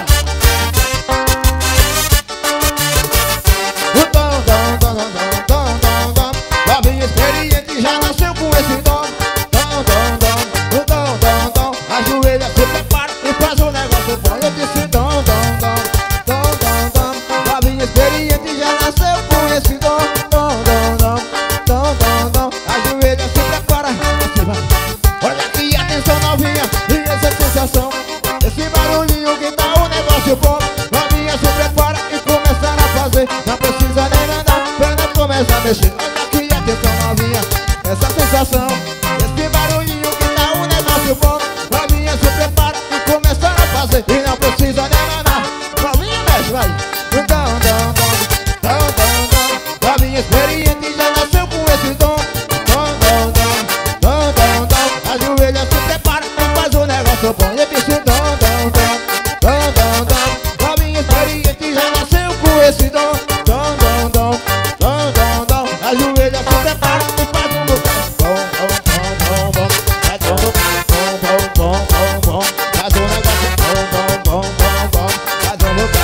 O dom, dom, dom, dom, dom, dom, dom. Novinho experiente já nasceu com esse dom. Dom, dom, dom, o dom, dom, dom. Ajoelha, se prepara e faz um negócio bom. Eu disse dom, dom, dom, dom, dom, dom. Novinho experiente já nasceu com esse dom. Dom, dom, dom, dom, dom, dom. Ajoelha, se prepara. Assim vai. Olha aqui, atenção novinha, e essa sensação. Esse barulhinho que tá um negócio bom. Novinha, se prepara e começar a fazer. Não precisa nem andar, apenas começa a mexer. Olha aqui, atenção novinha, essa sensação. Esse barulhinho que tá um negócio bom. Novinha, se prepara e começar a fazer. E não precisa nem andar, novinha, mexe, vai. Dom, dom, dom, dom, dom, dom. Novinha experiente já nasceu com esse dom. Dom, dom, dom, dom, dom, dom. Ajoelha, se prepara e faz um negócio bom. Eu disse dom, dom, dom, dom, dom, dom. Novinha experiente já nasceu com esse dom. Dom, dom, dom, dom, dom, dom. Ajoelha, se prepara e faz um bocado. Bom, bom, bom, bom, bom. É bom, bom, bom, bom, bom, bom. Faz um negócio bom, bom, bom, bom, bom. Faz um bocado.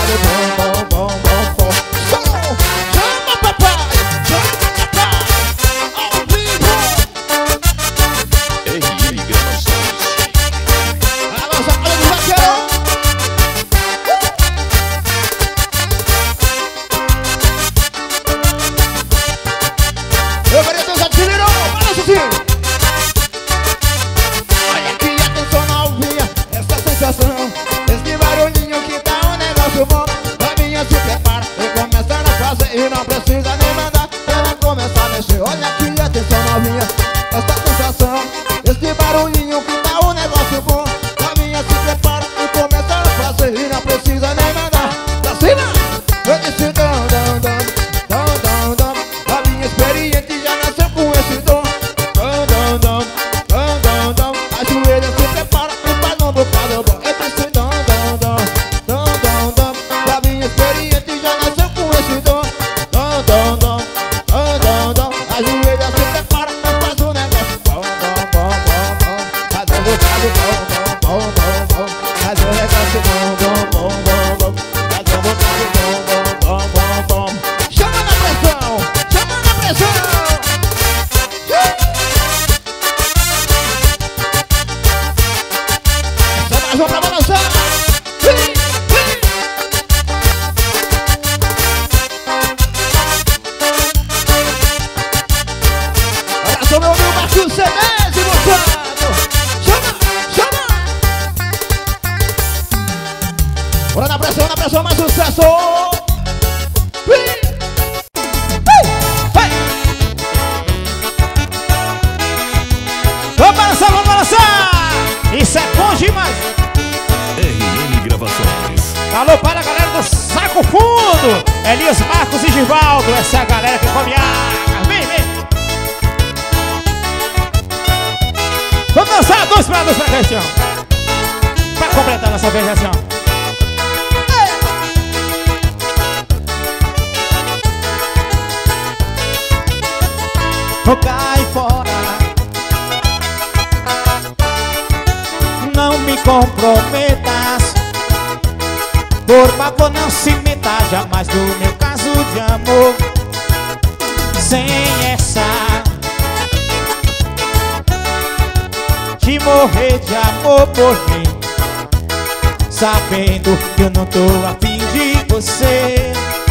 mais uma pra balançar. Olha só meu amigo Marcos Cedese, moçado. Chama, chama. Bora na pressão, na pressão, mais sucesso. Vamos balançar, vamos balançar! Isso é bom demais! R M Gravações. Alô para a galera do Saco Fundo! Elias, Marcos e Givaldo, essa é a galera que come água! Vem, vem! Vamos dançar dois para dois para cá, Cristiano! Para completar nossa vez, Cristiano! Cai fora, não me comprometas, por favor não se meta jamais no meu caso de amor. Sem essa de morrer de amor por mim, sabendo que eu não tô afim de você.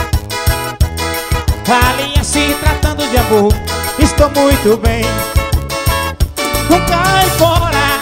Ali se tratando de amor, estou muito bem. Cai fora,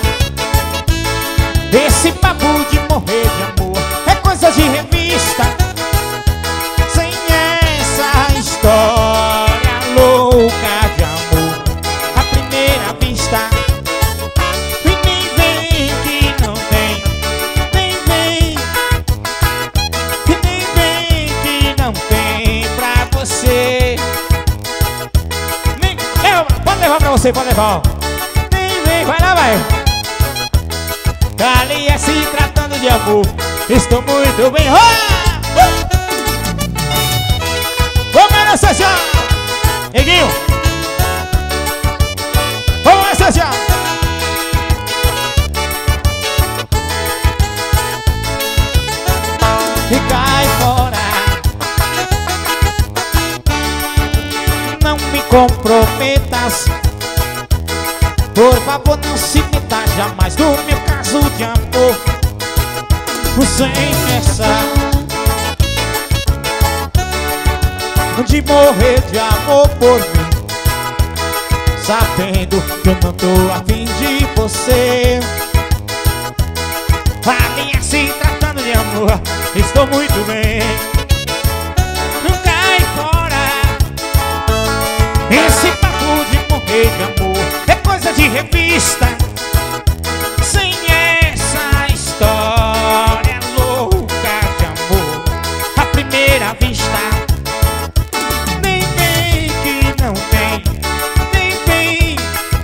esse papo de morrer de amor é coisa de revista. Sem essa história louca de amor à primeira vista. E nem vem que não tem, nem vem, e nem vem que não tem pra você. Nem, leva, pode levar pra você, pode levar. Nem vem, vai lá, vai. Ali é se tratando de amor, estou muito bem. Oh! Uh! Vamos nessa assim, Neguinho. Vamos nessa assim. E cai fora, não me comprometas, por favor não se meta jamais no meu caso de amor. Sem essa de morrer de amor por mim, sabendo que eu não tô afim de você. Ali se tratando de amor, estou muito bem. Não cai fora, esse papo de morrer de amor é coisa de revista. Sem essa história louca de amor à primeira vista. Nem vem que não tem, nem vem,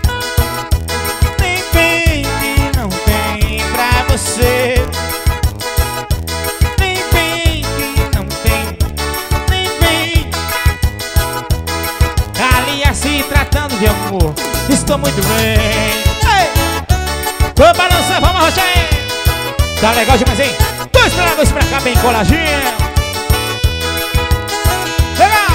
nem vem que não tem pra você. Nem vem que não tem, nem vem. Ali é se tratando de amor, estou muito bem. Vamos balançar, vamos arrochar aí. Tá legal demais, hein? Dois pra lá, dois pra cá, bem coladinho. Legal!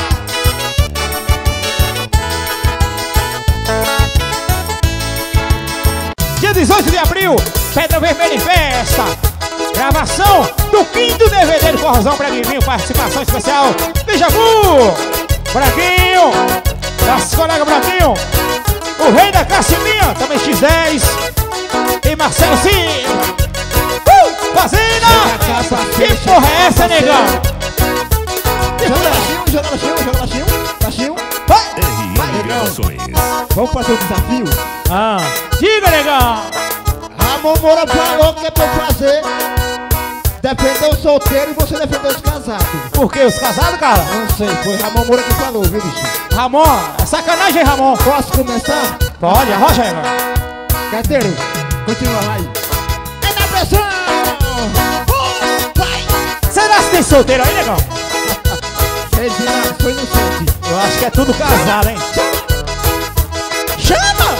Dia dezoito de abril, Pedra Vermelha em Festa. Gravação do quinto D V D do Forrozão Braguinho. Participação especial Bija Vu, Braguinho, nosso colega Braguinho, o rei da Cassiminha, também X dez e Marcelo Silva. Uh, Fazenda! Que porra é essa, negão? Joga laxinho, joga laxinho, joga laxinho, laxinho. R M Gravações. Vamos fazer o desafio? Ah, diga, negão! Ramon Moura falou que é pra eu fazer defender os solteiros e você defender os casados. Por que? Os casados, cara? Não sei, foi Ramon Moura que falou, viu, bicho? Ramon, é sacanagem, hein, Ramon? Posso começar? Pode, arrocha aí, mano. Carteiro, continua lá aí. É na pressão! Oh, vai! Será que tem solteiro aí, negão? Sede lá, foi no sede. Eu acho que é tudo casado, hein? Chama!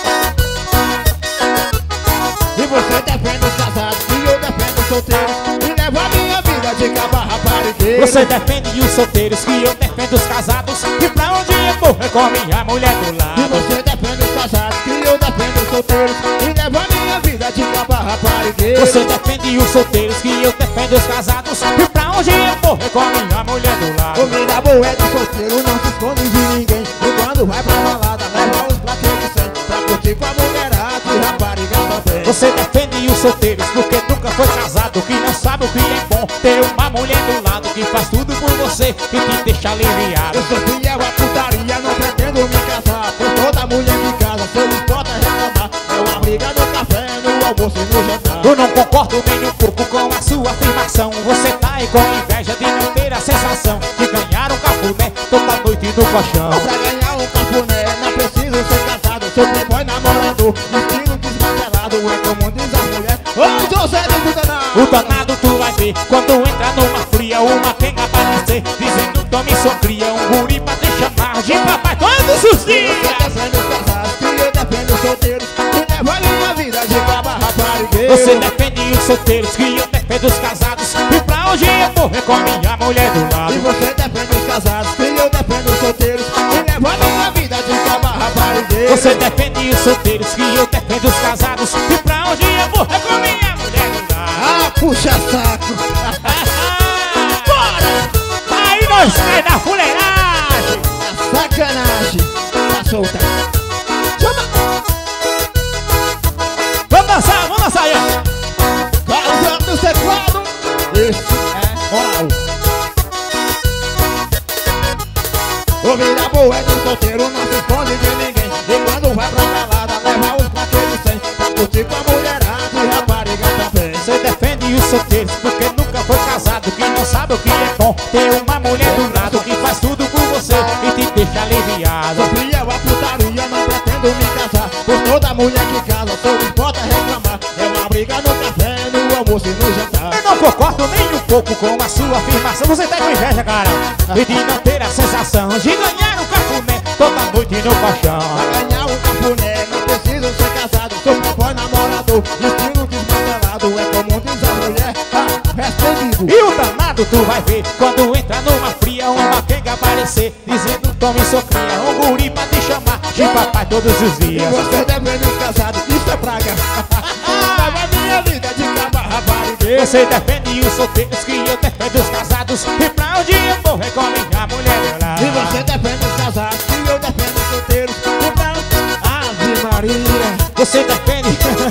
E você defende os casados e eu defendo os solteiros e levo a minha vida de caba raparigueiro. Você defende os solteiros que eu defendo os casados. E pra onde eu vou é com a minha mulher do E lado. você defende os casados que eu defendo os solteiros e levo a minha vida de caba raparigueiro. rapariga. Você defende os solteiros que eu defendo os casados. E pra onde eu morrer com a minha mulher do lado? O mina boa é de solteiro, não se esconde de ninguém. E quando vai pra balada, leva os plaquetes sem. Pra curtir com a mulherada e rapariga também. Você defende os solteiros porque nunca foi casado, que não sabe o que é bom ter uma mulher do lado que faz tudo por você e te deixa aliviado. Eu sou fiel à putaria, não pretendo me casar. Por toda mulher que casa, se eles podem reclamar. É uma briga no café, no almoço e no jantar. Eu não concordo nem um pouco com a sua afirmação. Você tá aí com inveja de não ter a sensação de ganhar um cafuné toda noite no colchão. Pra ganhar um cafuné, não preciso ser casado. Sou playboy namorador, estilo desmantelado. É como diz a mulher, ô José do danado. O danado tu vai ver quando entra numa fria, uma quem aparecer dizendo tome sua cria, um guri pra te chamar de papai todos os dias. Eu defendo os casados, que eu defendo os solteiros. Que leva a minha vida de caba raparigueiro. Você defende os solteiros que eu defendo os casados. E pra hoje eu morrer com a minha mulher do lado. E você defende os casados, que eu defendo os solteiros. Que leva a minha vida de caba raparigueiro. Você defende os solteiros que eu defendo os casados. E pra hoje eu morrer com a minha mulher do lado. Ah, puxa saco. Bora! Aí nós sai da fuleiragem. Sacanagem. Tá solta. Chama. Vamos dançar, vamos dançar aí. Carlos do teclado. Esse é oral. O vida boa é do solteiro, não se esconde de ninguém. E quando vai pra balada, leva os plaquetes sem. Pra curtir com a mulherada e rapariga também. Você defende os solteiros porque nunca foi casado, que não sabe o que é bom ter uma mulher do lado que faz tudo por você e te deixa aliviado. Sou fiel à putaria, não pretendo me casar. Por toda mulher que casa, sou disposta a reclamar. É uma briga no café, no almoço e no jantar. Eu não concordo nem um pouco com a sua afirmação. Você tá com inveja, cara, e de não ter a sensação de ganhar um cafuné toda noite no colchão. Pra ganhar um cafuné, não preciso ser casado. Sou playboy namorador, estilo desmantelado. É como diz a mulher, ah, respondido. E o danado tu vai ver quando entra numa fria, uma pega aparecer dizendo tome sua cria, um guri pra te chamar de papai todos os E dias. você defende os casados, isso é praga. Leva a minha vida de caba raparigueiro. Você defende os solteiros que eu defendo os casados. E pra onde eu morrer com a minha mulher do lado. E você defende os casados, e eu defendo os solteiros. E pra... Ave Maria. Você defende.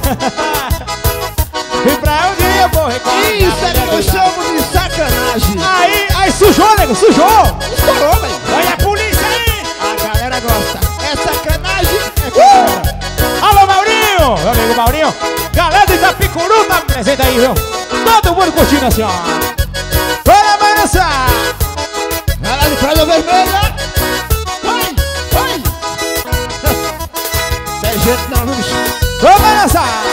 E pra onde eu morrer com a minha Isso mulher é que eu do lado. chamo de sacanagem. Aí, aí sujou, nego, sujou. Estourou, velho. Olha a polícia aí. A galera gosta. É sacanagem, é sacanagem. Uh! Alô, Maurinho, meu amigo Maurinho. Galera de Itapicuru tá presente aí, viu? Todo mundo curtindo assim, ó. Bora, vai dançar. Galera de Praia Vermelha. Vai, vai. Tem jeito não, viu, bicho? Vamos dançar.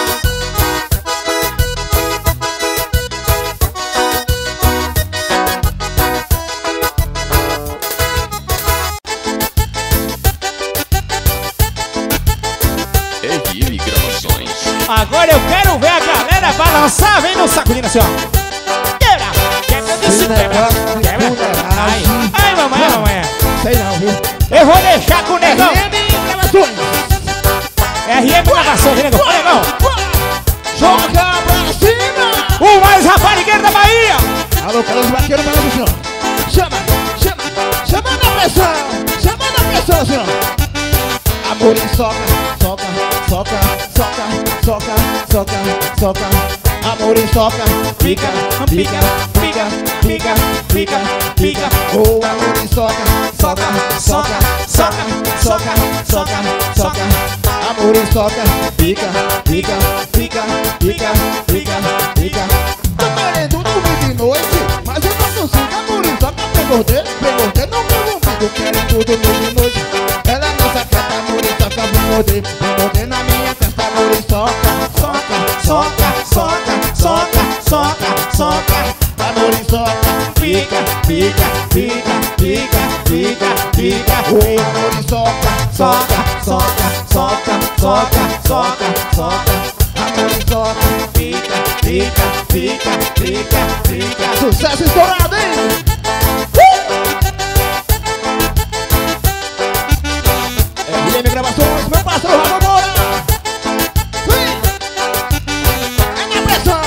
R M Gravações. Agora eu quero ver a galera balançar, vem no sacudinho assim, ó. Quebra, quebra desse quebra, quebra. Ai, ai, mamãe, ai, mamãe. Sei não, viu? Eu vou deixar com o negão. R M Gravações. R M Gravações, negão. Ô, negão. Joga pra cima. O mais raparigueiro da Bahia. Alô, Carlos Vaqueiro, meu Deus do céu. Chama, chama, chama na pressão. Chama na pressão, senhor. Amor em soca, soca, soca, soca, soca, soca, soca. Amor em soca, pica, pica, pica, pica, pica, pica. Oh, amor em soca, soca, soca, soca, soca, soca, soca. Amor em soca, pica, pica, pica, pica, pica, pica. Tô querendo dormir de noite, mas eu não consigo. Amor em soca, pegordei, pegordei, não pego. Tô querendo dormir de noite. Ela não sacata, amor em soca, vou morder, vou morder na minha testa, amor em soca, soca, soca, soca, soca, soca, soca. Amor em soca, pica, pica, pica, pica, pica, pica. Oh, amor em soca, soca, soca, soca, soca, soca, soca. Amor em soca, pica, pica, pica, pica, pica. Sucesso estourado, hein? R M Gravações, meu parceiro Ramon Moura. Vem! É na pressão!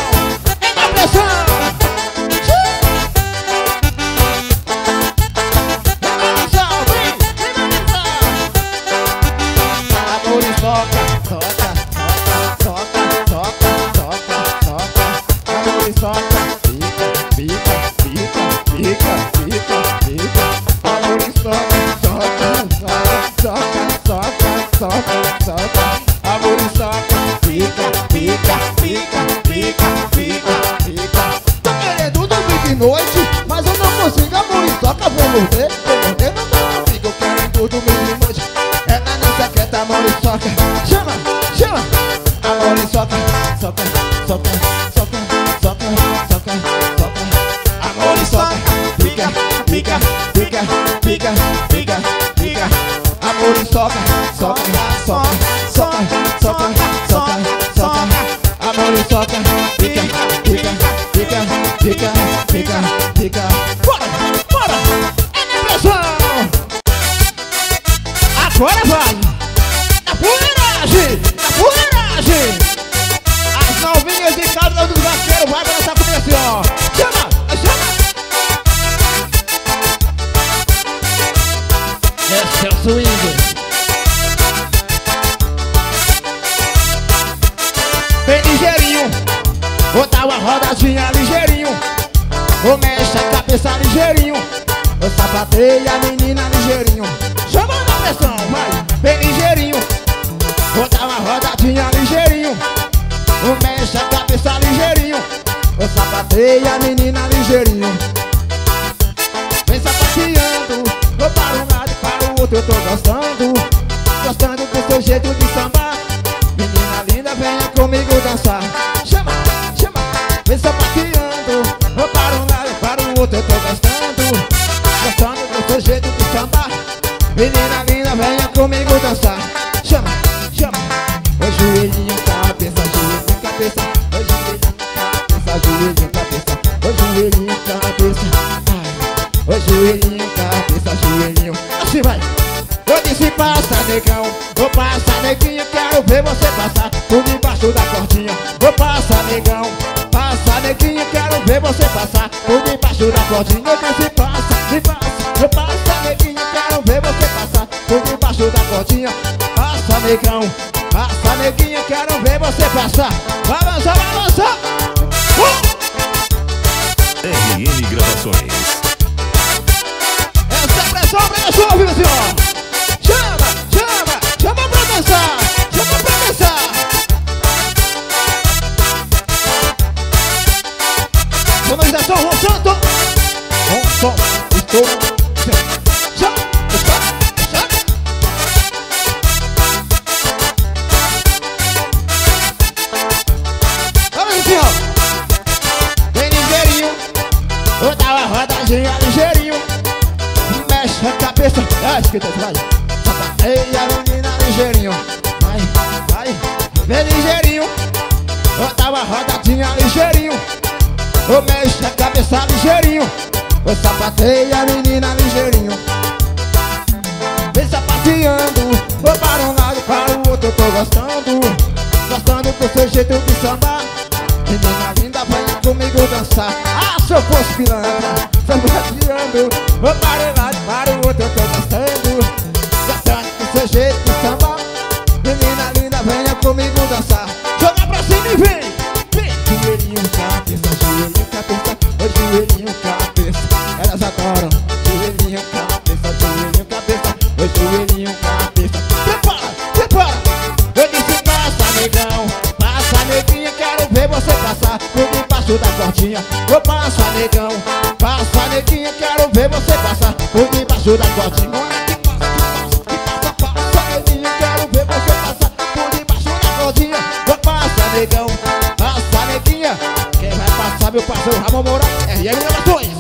fica, fica, fica. Tô querendo dormir de noite, mas eu não consigo, amor, e toca, vou morder, vou morder, não dá, fica, eu querendo dormir de noite. Ela não se aquieta, amor, e soca, chama, chama, amor, e soca, soca, soca, soca, soca, soca, soca, amor, e soca, fica, fica, fica, fica, fica, fica, amor, e soca, soca, soca, soca, soca, soca, soca, amor, e soca, fica, fica, fica, fica, fica, fica, bora, bora, é depressão. Agora vai, na fuleiragem, na fuleiragem. As novinhas de casa dos vaqueiros vai pra essa coisa assim, ó. Chama, chama. Esse é o swing. Bem ligeirinho, vou dar uma rodadinha ligeirinho. Vou mexer a cabeça ligeirinho. Vou sapateia a menina ligeirinho. Chama na pressão, vai, bem ligeirinho. Vou dar uma rodadinha ligeirinho. Vou mexer a cabeça ligeirinho. Vou sapateia a menina ligeirinho. Vem sapateando, vou para um lado e para o outro, eu tô gostando. Gostando do seu jeito de sambar. Menina linda, venha comigo dançar. Chama, chama, vem sapateando. Vou para um lado e para o outro, eu tô gostando. Gostando do seu jeito de sambar. Menina linda, venha comigo dançar. Chama, chama, o joelhinho, cabeça, joelhinho, cabeça. O joelhinho, cabeça, joelhinho, cabeça. O joelhinho, cabeça, ai. O joelhinho, cabeça, joelhinho. Assim vai. Eu disse passa, negão, vou passar, neguinho, quero ver você passar por debaixo da cordinha. Vou passar, negão, passa, neguinho, quero ver você passar por debaixo da cordinha. Eu disse passa, me passa, vou passar, neguinho, quero ver você passar por debaixo da cordinha. Passa, negão, passa, neguinho, quero ver você passar. Vai avançar, vai avançar. uh! R M Gravações. Essa é a pressão, pressão, viu, senhor? Chama, chama, chama pra dançar, chama pra dançar. Sonorização, Ron Santo. Ron Santo, estou. Chama, chama, chama. Vamos assim, ó. Bem ligeirinho, vou dar uma rodadinha ligeirinho. Mexe a cabeça, ah, esquenta, vai. Sapateia a menina ligeirinho. Vai, vai, vem ligeirinho. Vou dar uma rodadinha ligeirinho. Vou mexer a cabeça ligeirinho. Vou sapateia a menina ligeirinho. Vem sapateando, vou para um lado e para o outro, eu tô gostando. Gostando do seu jeito de sambar. Menina linda, venha comigo dançar. Ah, se eu fosse pilantra, sapateando, vou para um lado e para o outro, eu tô gostando. Gostando do seu jeito de sambar. Menina linda, venha comigo dançar. Joga pra cima e vem. Vem, joelhinho, cabeça, joelhinho, cabeça. O joelhinho, cabeça, elas adoram. Joelhinho, cabeça, joelhinho, cabeça. O joelhinho, cabeça. Prepara, prepara. Eu disse passa, negão, passa, neguinha, quero ver você passar por debaixo da cordinha. Vou passar, negão, passa, neguinha, quero ver você passar por debaixo da cordinha. Negão, passa, neguinha. Quem vai passar, meu parceiro Ramon Moura, R M Gravações.